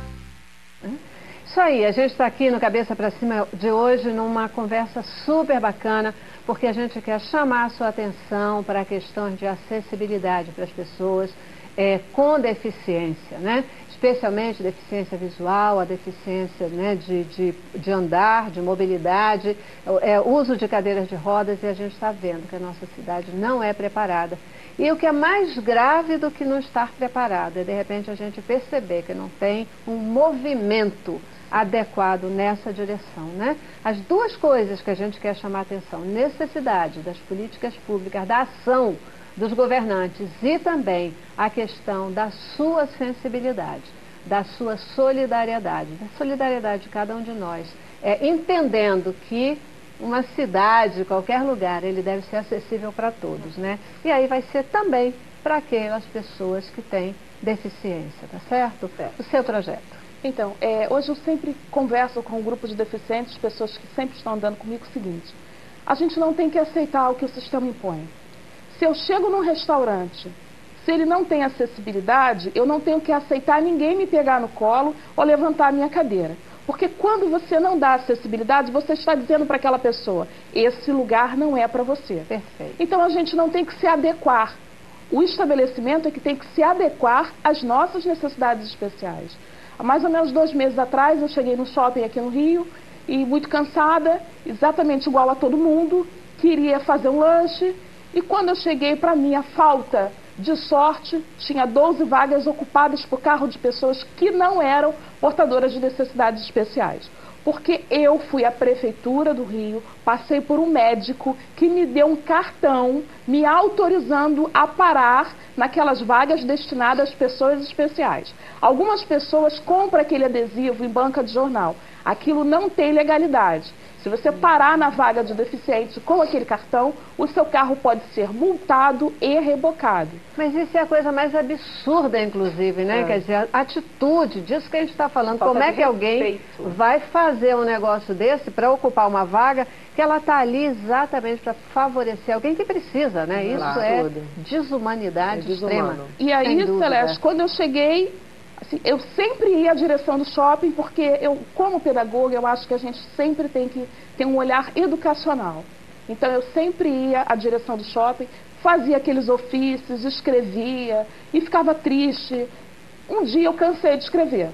Isso aí, a gente está aqui no Cabeça para Cima de hoje numa conversa super bacana, porque a gente quer chamar a sua atenção para questões de acessibilidade para as pessoas é, com deficiência, né? Especialmente deficiência visual, a deficiência, né, de, de, de andar, de mobilidade, é, uso de cadeiras de rodas, e a gente está vendo que a nossa cidade não é preparada. E o que é mais grave do que não estar preparado é, de repente, a gente perceber que não tem um movimento adequado nessa direção, né? As duas coisas que a gente quer chamar a atenção: necessidade das políticas públicas, da ação dos governantes e também a questão da sua sensibilidade, da sua solidariedade, da solidariedade de cada um de nós, é, entendendo que uma cidade, qualquer lugar, ele deve ser acessível para todos, né? E aí vai ser também para aquelas pessoas que têm deficiência, tá certo? O seu projeto. Então, é, hoje eu sempre converso com um grupo de deficientes, pessoas que sempre estão andando comigo, o seguinte: a gente não tem que aceitar o que o sistema impõe. Se eu chego num restaurante, se ele não tem acessibilidade, eu não tenho que aceitar ninguém me pegar no colo ou levantar a minha cadeira. Porque quando você não dá acessibilidade, você está dizendo para aquela pessoa: esse lugar não é para você. Perfeito. Então a gente não tem que se adequar. O estabelecimento é que tem que se adequar às nossas necessidades especiais. Há mais ou menos dois meses atrás, eu cheguei no shopping aqui no Rio e muito cansada, exatamente igual a todo mundo, queria fazer um lanche. E quando eu cheguei, para minha falta de sorte, tinha doze vagas ocupadas por carro de pessoas que não eram portadoras de necessidades especiais. Porque eu fui à Prefeitura do Rio, passei por um médico que me deu um cartão me autorizando a parar naquelas vagas destinadas às pessoas especiais. Algumas pessoas compram aquele adesivo em banca de jornal. Aquilo não tem legalidade. Se você parar na vaga de deficiente com aquele cartão, o seu carro pode ser multado e rebocado. Mas isso é a coisa mais absurda, inclusive, né? É. Quer dizer, a atitude disso que a gente está falando. Falta como é que alguém vai fazer um negócio desse para ocupar uma vaga que ela está ali exatamente para favorecer alguém que precisa, né? Isso claro. é desumanidade é extrema. E aí, Celeste, quando eu cheguei... Assim, eu sempre ia à direção do shopping, porque eu, como pedagoga, eu acho que a gente sempre tem que ter um olhar educacional. Então eu sempre ia à direção do shopping, fazia aqueles ofícios, escrevia e ficava triste. Um dia eu cansei de escrever.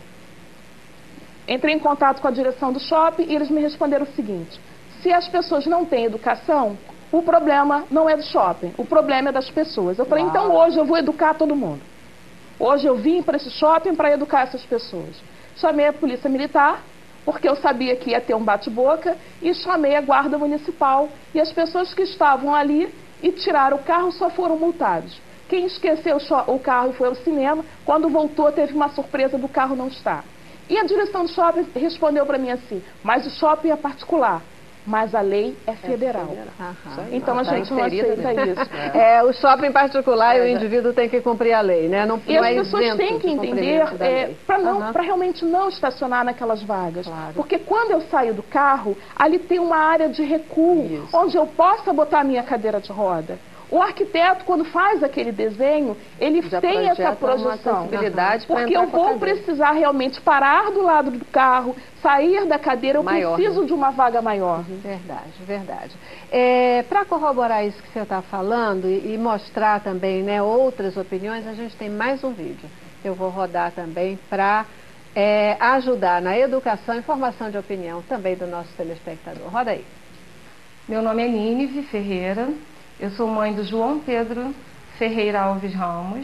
Entrei em contato com a direção do shopping e eles me responderam o seguinte: se as pessoas não têm educação, o problema não é do shopping, o problema é das pessoas. Eu falei, Uau. então hoje eu vou educar todo mundo. Hoje eu vim para esse shopping para educar essas pessoas. Chamei a polícia militar, porque eu sabia que ia ter um bate-boca, e chamei a guarda municipal. E as pessoas que estavam ali e tiraram o carro só foram multados. Quem esqueceu o carro e foi ao cinema, quando voltou teve uma surpresa do carro não estar. E a direção do shopping respondeu para mim assim: mas o shopping é particular. Mas a lei é federal. É federal. Então a gente não aceita isso. É, o shopping particular é, e o indivíduo tem que cumprir a lei, né? Não, e não as é pessoas têm que entender é, para uhum. realmente não estacionar naquelas vagas. Claro. Porque quando eu saio do carro, ali tem uma área de recuo, isso. onde eu possa botar a minha cadeira de roda. O arquiteto, quando faz aquele desenho, ele Já tem essa projeção. Porque eu vou precisar realmente parar do lado do carro, sair da cadeira, eu maior, preciso né? de uma vaga maior. Verdade, verdade. É, para corroborar isso que você está falando e, e mostrar também, né, outras opiniões, a gente tem mais um vídeo. Eu vou rodar também para é, ajudar na educação e formação de opinião também do nosso telespectador. Roda aí. Meu nome é Nínive Ferreira. Eu sou mãe do João Pedro Ferreira Alves Ramos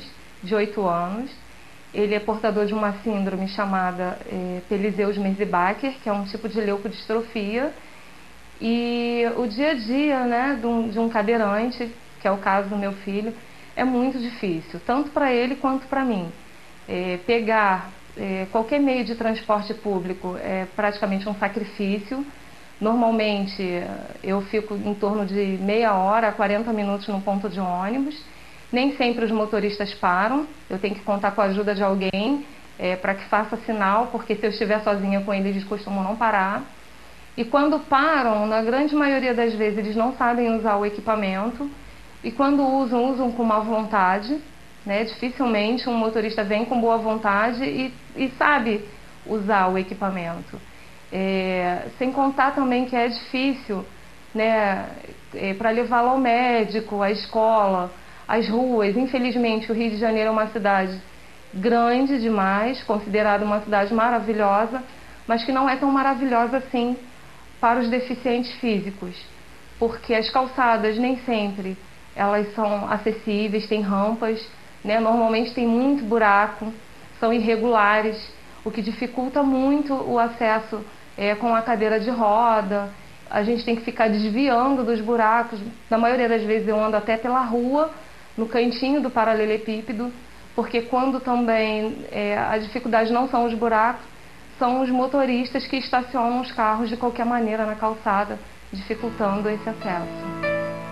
de oito anos. Ele é portador de uma síndrome chamada é, Pelizaeus-Merzbacher, que é um tipo de leucodistrofia. E o dia a dia, né, de um, de um cadeirante, que é o caso do meu filho, é muito difícil, tanto para ele quanto para mim. É, pegar é, qualquer meio de transporte público é praticamente um sacrifício. Normalmente eu fico em torno de meia hora a quarenta minutos no ponto de ônibus. Nem sempre os motoristas param, eu tenho que contar com a ajuda de alguém é, para que faça sinal, porque se eu estiver sozinha com eles, eles costumam não parar. E quando param, na grande maioria das vezes, eles não sabem usar o equipamento. E quando usam, usam com má vontade, né? Dificilmente um motorista vem com boa vontade e, e sabe usar o equipamento. É, sem contar também que é difícil, né, é, para levá-lo ao médico, à escola, às ruas. Infelizmente, o Rio de Janeiro é uma cidade grande demais, considerada uma cidade maravilhosa, mas que não é tão maravilhosa assim para os deficientes físicos, porque as calçadas nem sempre elas são acessíveis, tem rampas, né? Normalmente tem muito buraco, são irregulares, o que dificulta muito o acesso é, com a cadeira de roda. A gente tem que ficar desviando dos buracos. Na maioria das vezes eu ando até pela rua, no cantinho do paralelepípedo, porque quando também é, a dificuldade não são os buracos, são os motoristas que estacionam os carros de qualquer maneira na calçada, dificultando esse acesso.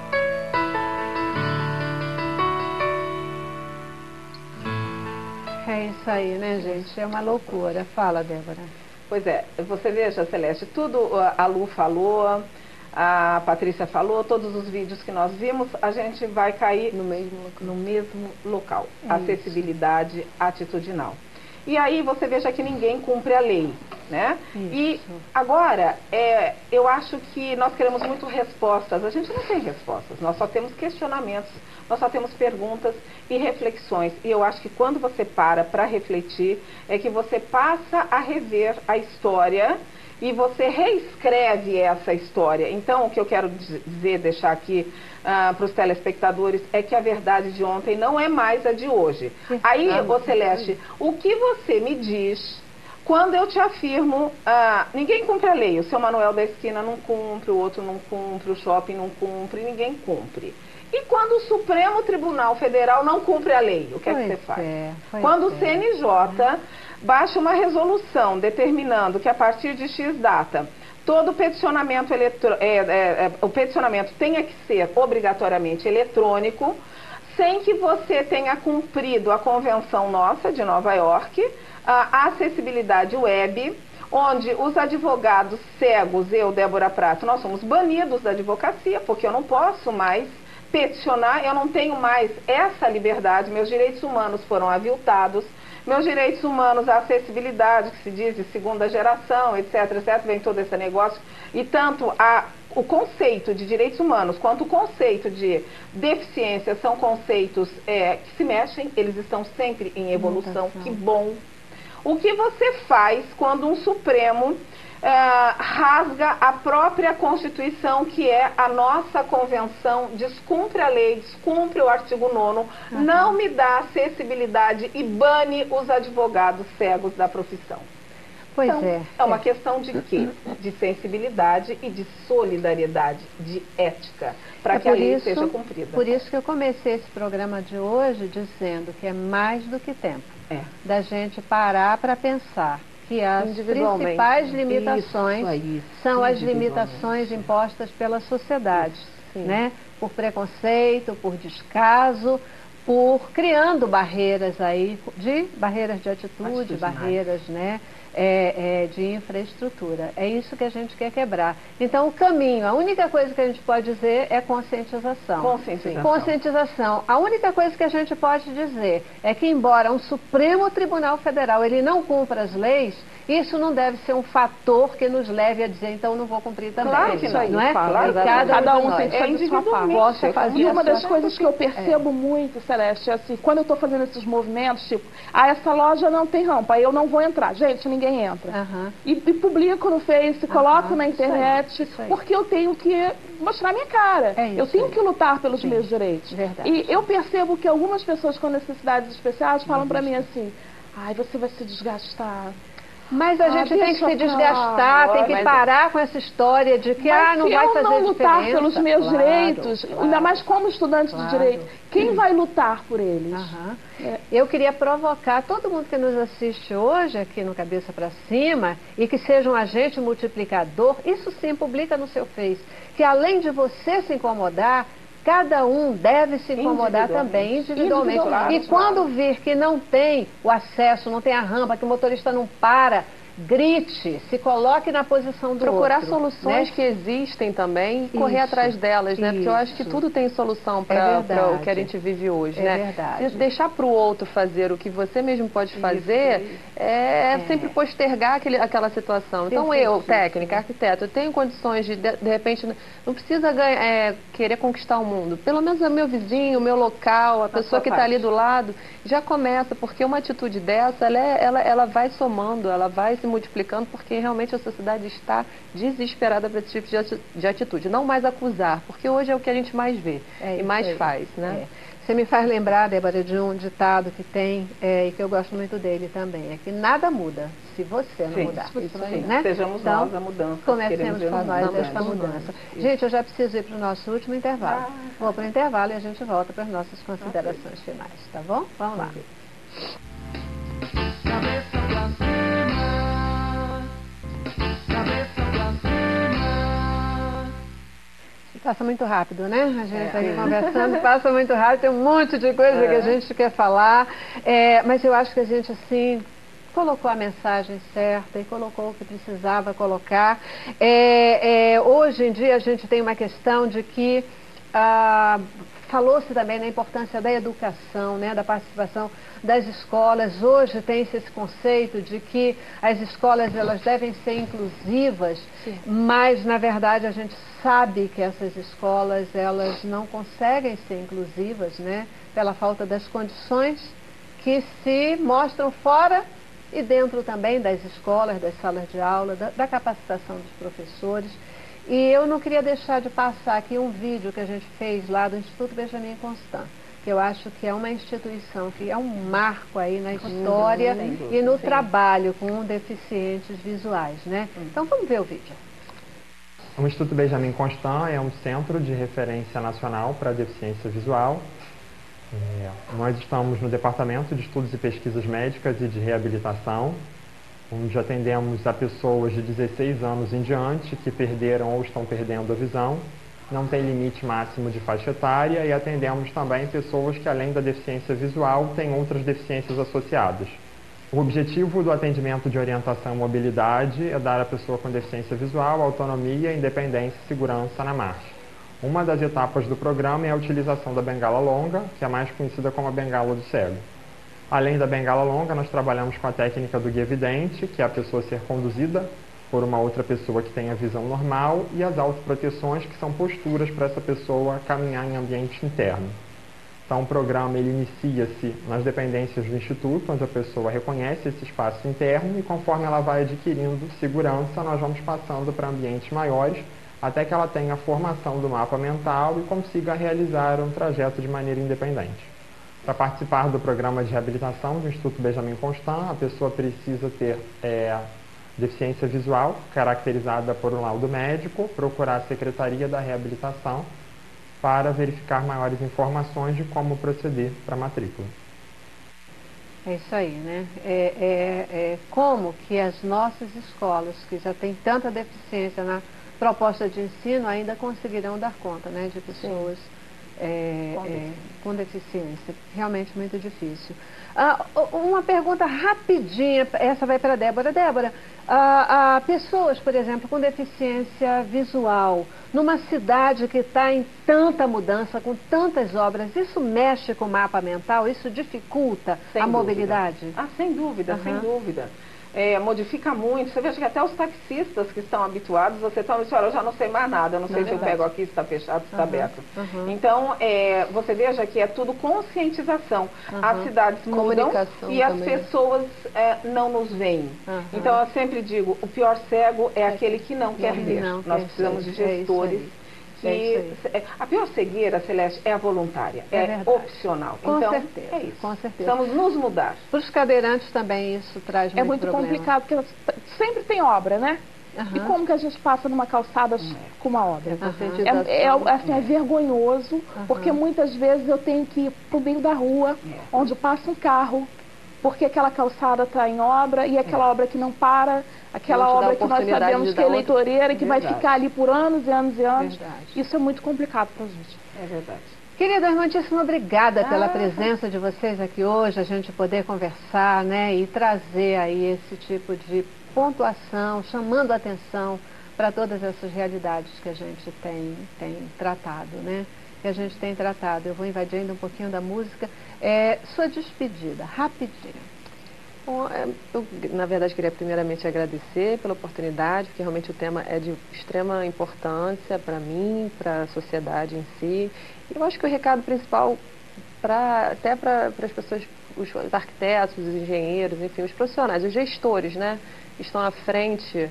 É isso aí, né, gente? É uma loucura. Fala, Débora. Pois é, você veja, Celeste, tudo a Lu falou, a Patrícia falou, todos os vídeos que nós vimos, a gente vai cair no mesmo, no mesmo local. É acessibilidade isso. Atitudinal. E aí você veja que ninguém cumpre a lei, né? Isso. E agora, é, eu acho que nós queremos muito respostas. A gente não tem respostas, nós só temos questionamentos, nós só temos perguntas e reflexões. E eu acho que quando você para para refletir, é que você passa a rever a história e você reescreve essa história. Então, o que eu quero dizer, deixar aqui uh, para os telespectadores, é que a verdade de ontem não é mais a de hoje. Aí, ô Celeste, o que você me diz quando eu te afirmo, uh, ninguém cumpre a lei, o seu Manuel da esquina não cumpre, o outro não cumpre, o shopping não cumpre, ninguém cumpre. E quando o Supremo Tribunal Federal não cumpre a lei, o que pois é que você faz? É, quando o C N J baixa uma resolução determinando que a partir de X data todo peticionamento, eletro... é, é, é, o peticionamento tenha que ser obrigatoriamente eletrônico, sem que você tenha cumprido a Convenção Nossa de Nova York, a acessibilidade web, onde os advogados cegos, eu, Débora Prato, nós somos banidos da advocacia, porque eu não posso mais peticionar, eu não tenho mais essa liberdade, meus direitos humanos foram aviltados, meus direitos humanos, a acessibilidade, que se diz de segunda geração, etc, etc, vem todo esse negócio, e tanto a, o conceito de direitos humanos quanto o conceito de deficiência são conceitos é, que se mexem, eles estão sempre em evolução, que bom. O que você faz quando um Supremo Uh, rasga a própria Constituição, que é a nossa Convenção, descumpre a lei, descumpre o artigo nono, uhum. não me dá acessibilidade e bane os advogados cegos da profissão. Pois então, é. É uma é. questão de quê? De sensibilidade e de solidariedade, de ética, para é que a lei isso, seja cumprida. Por isso que eu comecei esse programa de hoje dizendo que é mais do que tempo é. da gente parar para pensar que as principais limitações aí, são as limitações impostas pela sociedade, Sim. né? Por preconceito, por descaso, por criando barreiras aí, de barreiras de atitude, barreiras, né? É, é, de infraestrutura. É isso que a gente quer quebrar. Então, o caminho, a única coisa que a gente pode dizer é conscientização. Conscientização. Conscientização. A única coisa que a gente pode dizer é que, embora um Supremo Tribunal Federal ele não cumpra as leis, isso não deve ser um fator que nos leve a dizer, então não vou cumprir também. Claro que não, não é? claro, cada, cada um um tem que é fazer sua parte. individualmente. fazer E uma a das sua- coisas que eu percebo muito, Celeste, é assim, quando eu estou fazendo esses movimentos, tipo, ah, essa loja não tem rampa, eu não vou entrar. Gente, ninguém entra. Aham. E, e publico no Face, coloco na isso aí, internet, isso aí. porque eu tenho que mostrar minha cara. É isso eu tenho aí. que lutar pelos Sim, meus direitos. verdade. E eu percebo que algumas pessoas com necessidades especiais falam pra mim assim, ai, você vai se desgastar. Mas a Ah, gente tem que deixa se pra desgastar, lá, tem que mas- parar com essa história de que Mas ah, não se vai eu fazer não lutar diferença. pelos meus Claro, direitos, claro, ainda mais como estudante claro. de direito, quem vai lutar por eles? Aham. É. Eu queria provocar todo mundo que nos assiste hoje aqui no Cabeça para Cima e que seja um agente multiplicador, isso sim, publica no seu Face, que além de você se incomodar, cada um deve se incomodar também, individualmente. Individualmente. E quando vir que não tem o acesso, não tem a rampa, que o motorista não para, grite, se coloque na posição do Procurar outro, soluções né? que existem também e correr Isso, atrás delas, né? Porque eu acho que isso. tudo tem solução É para verdade. o que a gente vive hoje, É né? verdade. Se deixar para o outro fazer o que você mesmo pode fazer é, É. sempre postergar aquele, aquela situação. Então eu, Perfeitíssimo. técnica, arquiteto, eu tenho condições de, de, de repente, não precisa ganhar, é, querer conquistar o mundo. Pelo menos é meu vizinho, o meu local, a pessoa sua que está parte. ali do lado, já começa, porque uma atitude dessa, ela, é- ela, ela vai somando, ela vai se multiplicando, porque realmente a sociedade está desesperada para esse tipo de ati- de atitude. Não mais acusar, porque hoje é o que a gente mais vê É e isso mais aí. faz, né? É. Você me faz lembrar, Débora, de um ditado que tem é, e que eu gosto muito dele também, é que nada muda se você não Sim, mudar. sim, Isso aí, né? sejamos Então, nós a mudança. comecemos Queremos ver por uma nós mudança. esta mudança. Gente, eu já preciso ir para o nosso último intervalo. Vou para o intervalo e a gente volta para as nossas considerações finais, tá bom? Vamos lá. Cabeça pra cima, cabeça pra cima. Passa muito rápido, né? A gente aí conversando, passa muito rápido, tem um monte de coisa que a gente quer falar, é, mas eu acho que a gente, assim, colocou a mensagem certa e colocou o que precisava colocar. É, é, hoje em dia a gente tem uma questão de que ah, falou-se também na importância da educação, né, da participação das escolas. Hoje tem-se esse conceito de que as escolas elas devem ser inclusivas, mas na verdade a gente sabe que essas escolas elas não conseguem ser inclusivas, né, pela falta das condições que se mostram fora e dentro também das escolas, das salas de aula, da, da capacitação dos professores. E eu não queria deixar de passar aqui um vídeo que a gente fez lá do Instituto Benjamin Constant, que eu acho que é uma instituição que é um marco aí na história e no trabalho com deficientes visuais, né? Então vamos ver o vídeo. O Instituto Benjamin Constant é um centro de referência nacional para a deficiência visual. É, nós estamos no Departamento de Estudos e Pesquisas Médicas e de Reabilitação, onde atendemos a pessoas de dezesseis anos em diante que perderam ou estão perdendo a visão, não tem limite máximo de faixa etária, e atendemos também pessoas que, além da deficiência visual, têm outras deficiências associadas. O objetivo do atendimento de orientação e mobilidade é dar à pessoa com deficiência visual autonomia, independência e segurança na marcha. Uma das etapas do programa é a utilização da bengala longa, que é mais conhecida como a bengala do cego. Além da bengala longa, nós trabalhamos com a técnica do guia vidente, que é a pessoa ser conduzida por uma outra pessoa que tem a visão normal, e as autoproteções, que são posturas para essa pessoa caminhar em ambiente interno. Então, o programa ele inicia-se nas dependências do Instituto, onde a pessoa reconhece esse espaço interno, e conforme ela vai adquirindo segurança, nós vamos passando para ambientes maiores, até que ela tenha a formação do mapa mental e consiga realizar um trajeto de maneira independente. Para participar do programa de reabilitação do Instituto Benjamin Constant, a pessoa precisa ter é, deficiência visual, caracterizada por um laudo médico, procurar a Secretaria da Reabilitação para verificar maiores informações de como proceder para a matrícula. É isso aí, né? É, é, é como que as nossas escolas, que já têm tanta deficiência na proposta de ensino, ainda conseguirão dar conta, né, de pessoas é, Com é, com deficiência. Realmente muito difícil. Ah, uma pergunta rapidinha, essa vai para a Débora. Débora, ah, ah, pessoas, por exemplo, com deficiência visual, numa cidade que está em tanta mudança, com tantas obras, isso mexe com o mapa mental? Isso dificulta Sem a dúvida. mobilidade? Ah, sem dúvida, Aham. sem dúvida. é, modifica muito. Você veja que até os taxistas que estão habituados, você toma e diz, olha, eu já não sei mais nada, eu não sei Não, se eu verdade. pego aqui, se está fechado, se está Uhum, aberto. uhum. Então, é, você veja que é tudo conscientização. Uhum. As cidades mudam Comunicação e as também. pessoas é, não nos veem. Uhum. Então, eu sempre digo, o pior cego é aquele que não quer que ver. não Nós quer precisamos ver. de É isso gestores. aí. Que É isso é- a pior cegueira, Celeste, é a voluntária, É é, verdade. opcional. Com então, certeza, é isso. com certeza. Precisamos nos mudar. Para os cadeirantes também isso traz muito É muito problema. complicado, porque sempre tem obra, né? Aham. E como que a gente passa numa calçada com uma obra? Aham. É, é, assim, é vergonhoso, Aham. porque muitas vezes eu tenho que ir para o meio da rua, onde passa um carro, porque aquela calçada está em obra e aquela obra que não para, aquela Não te dá obra que nós oportunidade sabemos de que é dar outra- eleitoreira e que vai Verdade. ficar ali por anos e anos e anos. Verdade. Isso é muito complicado para a gente. É verdade. Querida, muitíssimo obrigada pela Ah. presença de vocês aqui hoje, a gente poder conversar, né, e trazer aí esse tipo de pontuação, chamando a atenção para todas essas realidades que a gente tem, tem tratado, né, que a gente tem tratado. Eu vou invadindo um pouquinho da música. É, sua despedida, rapidinho. Bom, é, eu, na verdade, queria primeiramente agradecer pela oportunidade, porque realmente o tema é de extrema importância para mim, para a sociedade em si. E eu acho que o recado principal, pra, até para as pessoas, os, os arquitetos, os engenheiros, enfim, os profissionais, os gestores, né, que estão à frente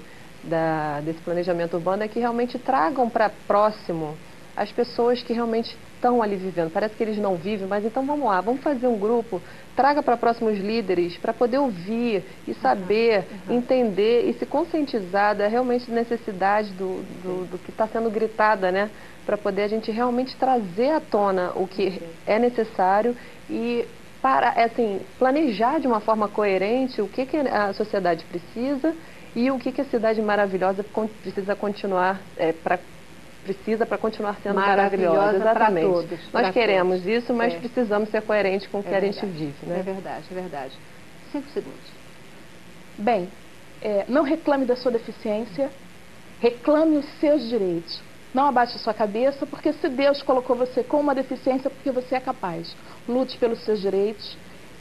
da, desse planejamento urbano, é que realmente tragam para próximo as pessoas que realmente estão ali vivendo. Parece que eles não vivem, mas então vamos lá, vamos fazer um grupo, traga para próximos líderes, para poder ouvir e saber, uhum, entender e se conscientizar da realmente necessidade do, do, do que está sendo gritada, né? Para poder a gente realmente trazer à tona o que é necessário e para, assim, planejar de uma forma coerente o que, que a sociedade precisa e o que, que a cidade maravilhosa precisa continuar é, para precisa para continuar sendo maravilhosa. Maravilhosa Exatamente. para todos. Nós pra queremos todos. isso, mas É. precisamos ser coerentes com o que É a gente verdade. vive, né? É verdade, é verdade. Cinco segundos. Bem, é, não reclame da sua deficiência, reclame os seus direitos. Não abaixe a sua cabeça, porque se Deus colocou você com uma deficiência, é porque você é capaz. Lute pelos seus direitos,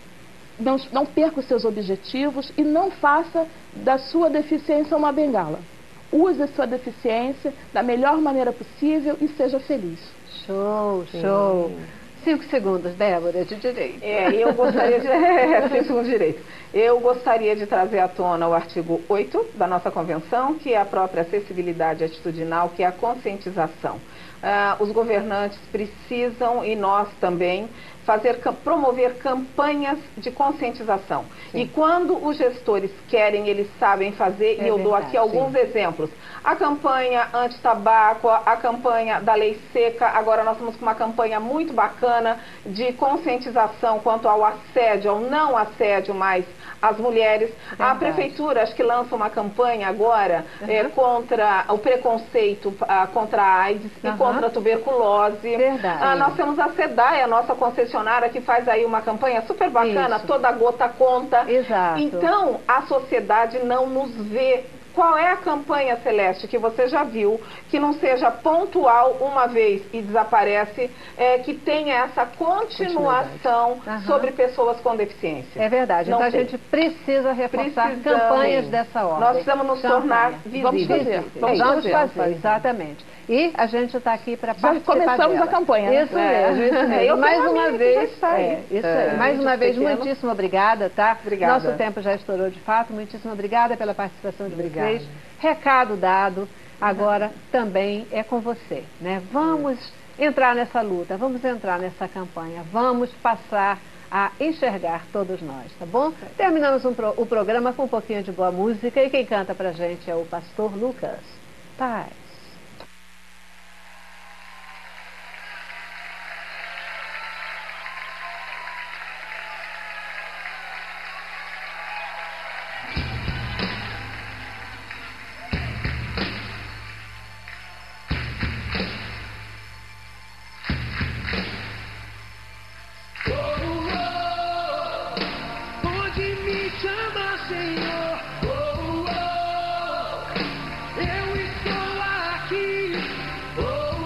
não, não perca os seus objetivos e não faça da sua deficiência uma bengala. Use a sua deficiência da melhor maneira possível e seja feliz. Show, show. Cinco segundos, Débora, de direito. É, eu gostaria de... É, cinco segundos de direito. Eu gostaria de trazer à tona o artigo oito da nossa convenção, que é a própria acessibilidade atitudinal, que é a conscientização. Ah, os governantes precisam, e nós também, fazer, promover campanhas de conscientização. Sim. E quando os gestores querem, eles sabem fazer, é e eu verdade, dou aqui alguns sim. exemplos. A campanha anti-tabaco, a campanha da lei seca, agora nós estamos com uma campanha muito bacana de conscientização quanto ao assédio, ao não assédio mais às mulheres. Verdade. A prefeitura, acho que lança uma campanha agora uhum. é, contra o preconceito uh, contra a AIDS uhum. e contra a tuberculose. Verdade. Uh, nós temos a SEDAI, a nossa concessionária, que faz aí uma campanha super bacana, Isso. toda gota conta. Exato. Então, a sociedade não nos vê. Qual é a campanha, Celeste, que você já viu, que não seja pontual uma vez e desaparece, é, que tenha essa continuação uhum. sobre pessoas com deficiência? É verdade. Não então tem. a gente precisa reforçar Precisamos. campanhas dessa ordem. Nós precisamos nos Campanha. tornar visíveis. Vamos fazer. Vamos, Vamos fazer, fazer, fazer, exatamente. E a gente está aqui para participar começamos dela. a campanha, né? Isso mesmo, isso mesmo. Eu mais tenho uma amiga vez, que já está é, isso é, aí. Mais uma vez, pequeno. muitíssimo obrigada, tá? Obrigada. Nosso tempo já estourou de fato. Muitíssimo obrigada pela participação de Obrigada. vocês. Recado dado. Agora também é com você, né? Vamos entrar nessa luta, vamos entrar nessa campanha, vamos passar a enxergar todos nós, tá bom? Terminamos um pro, o programa com um pouquinho de boa música e quem canta pra gente é o pastor Lucas. Paz.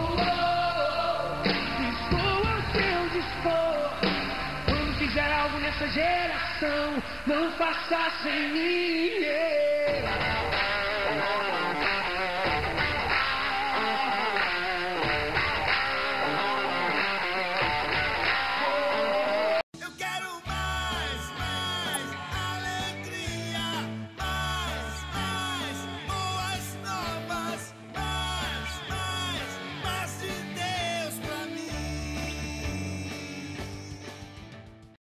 Algo essa geração não faça sem mim. Yeah.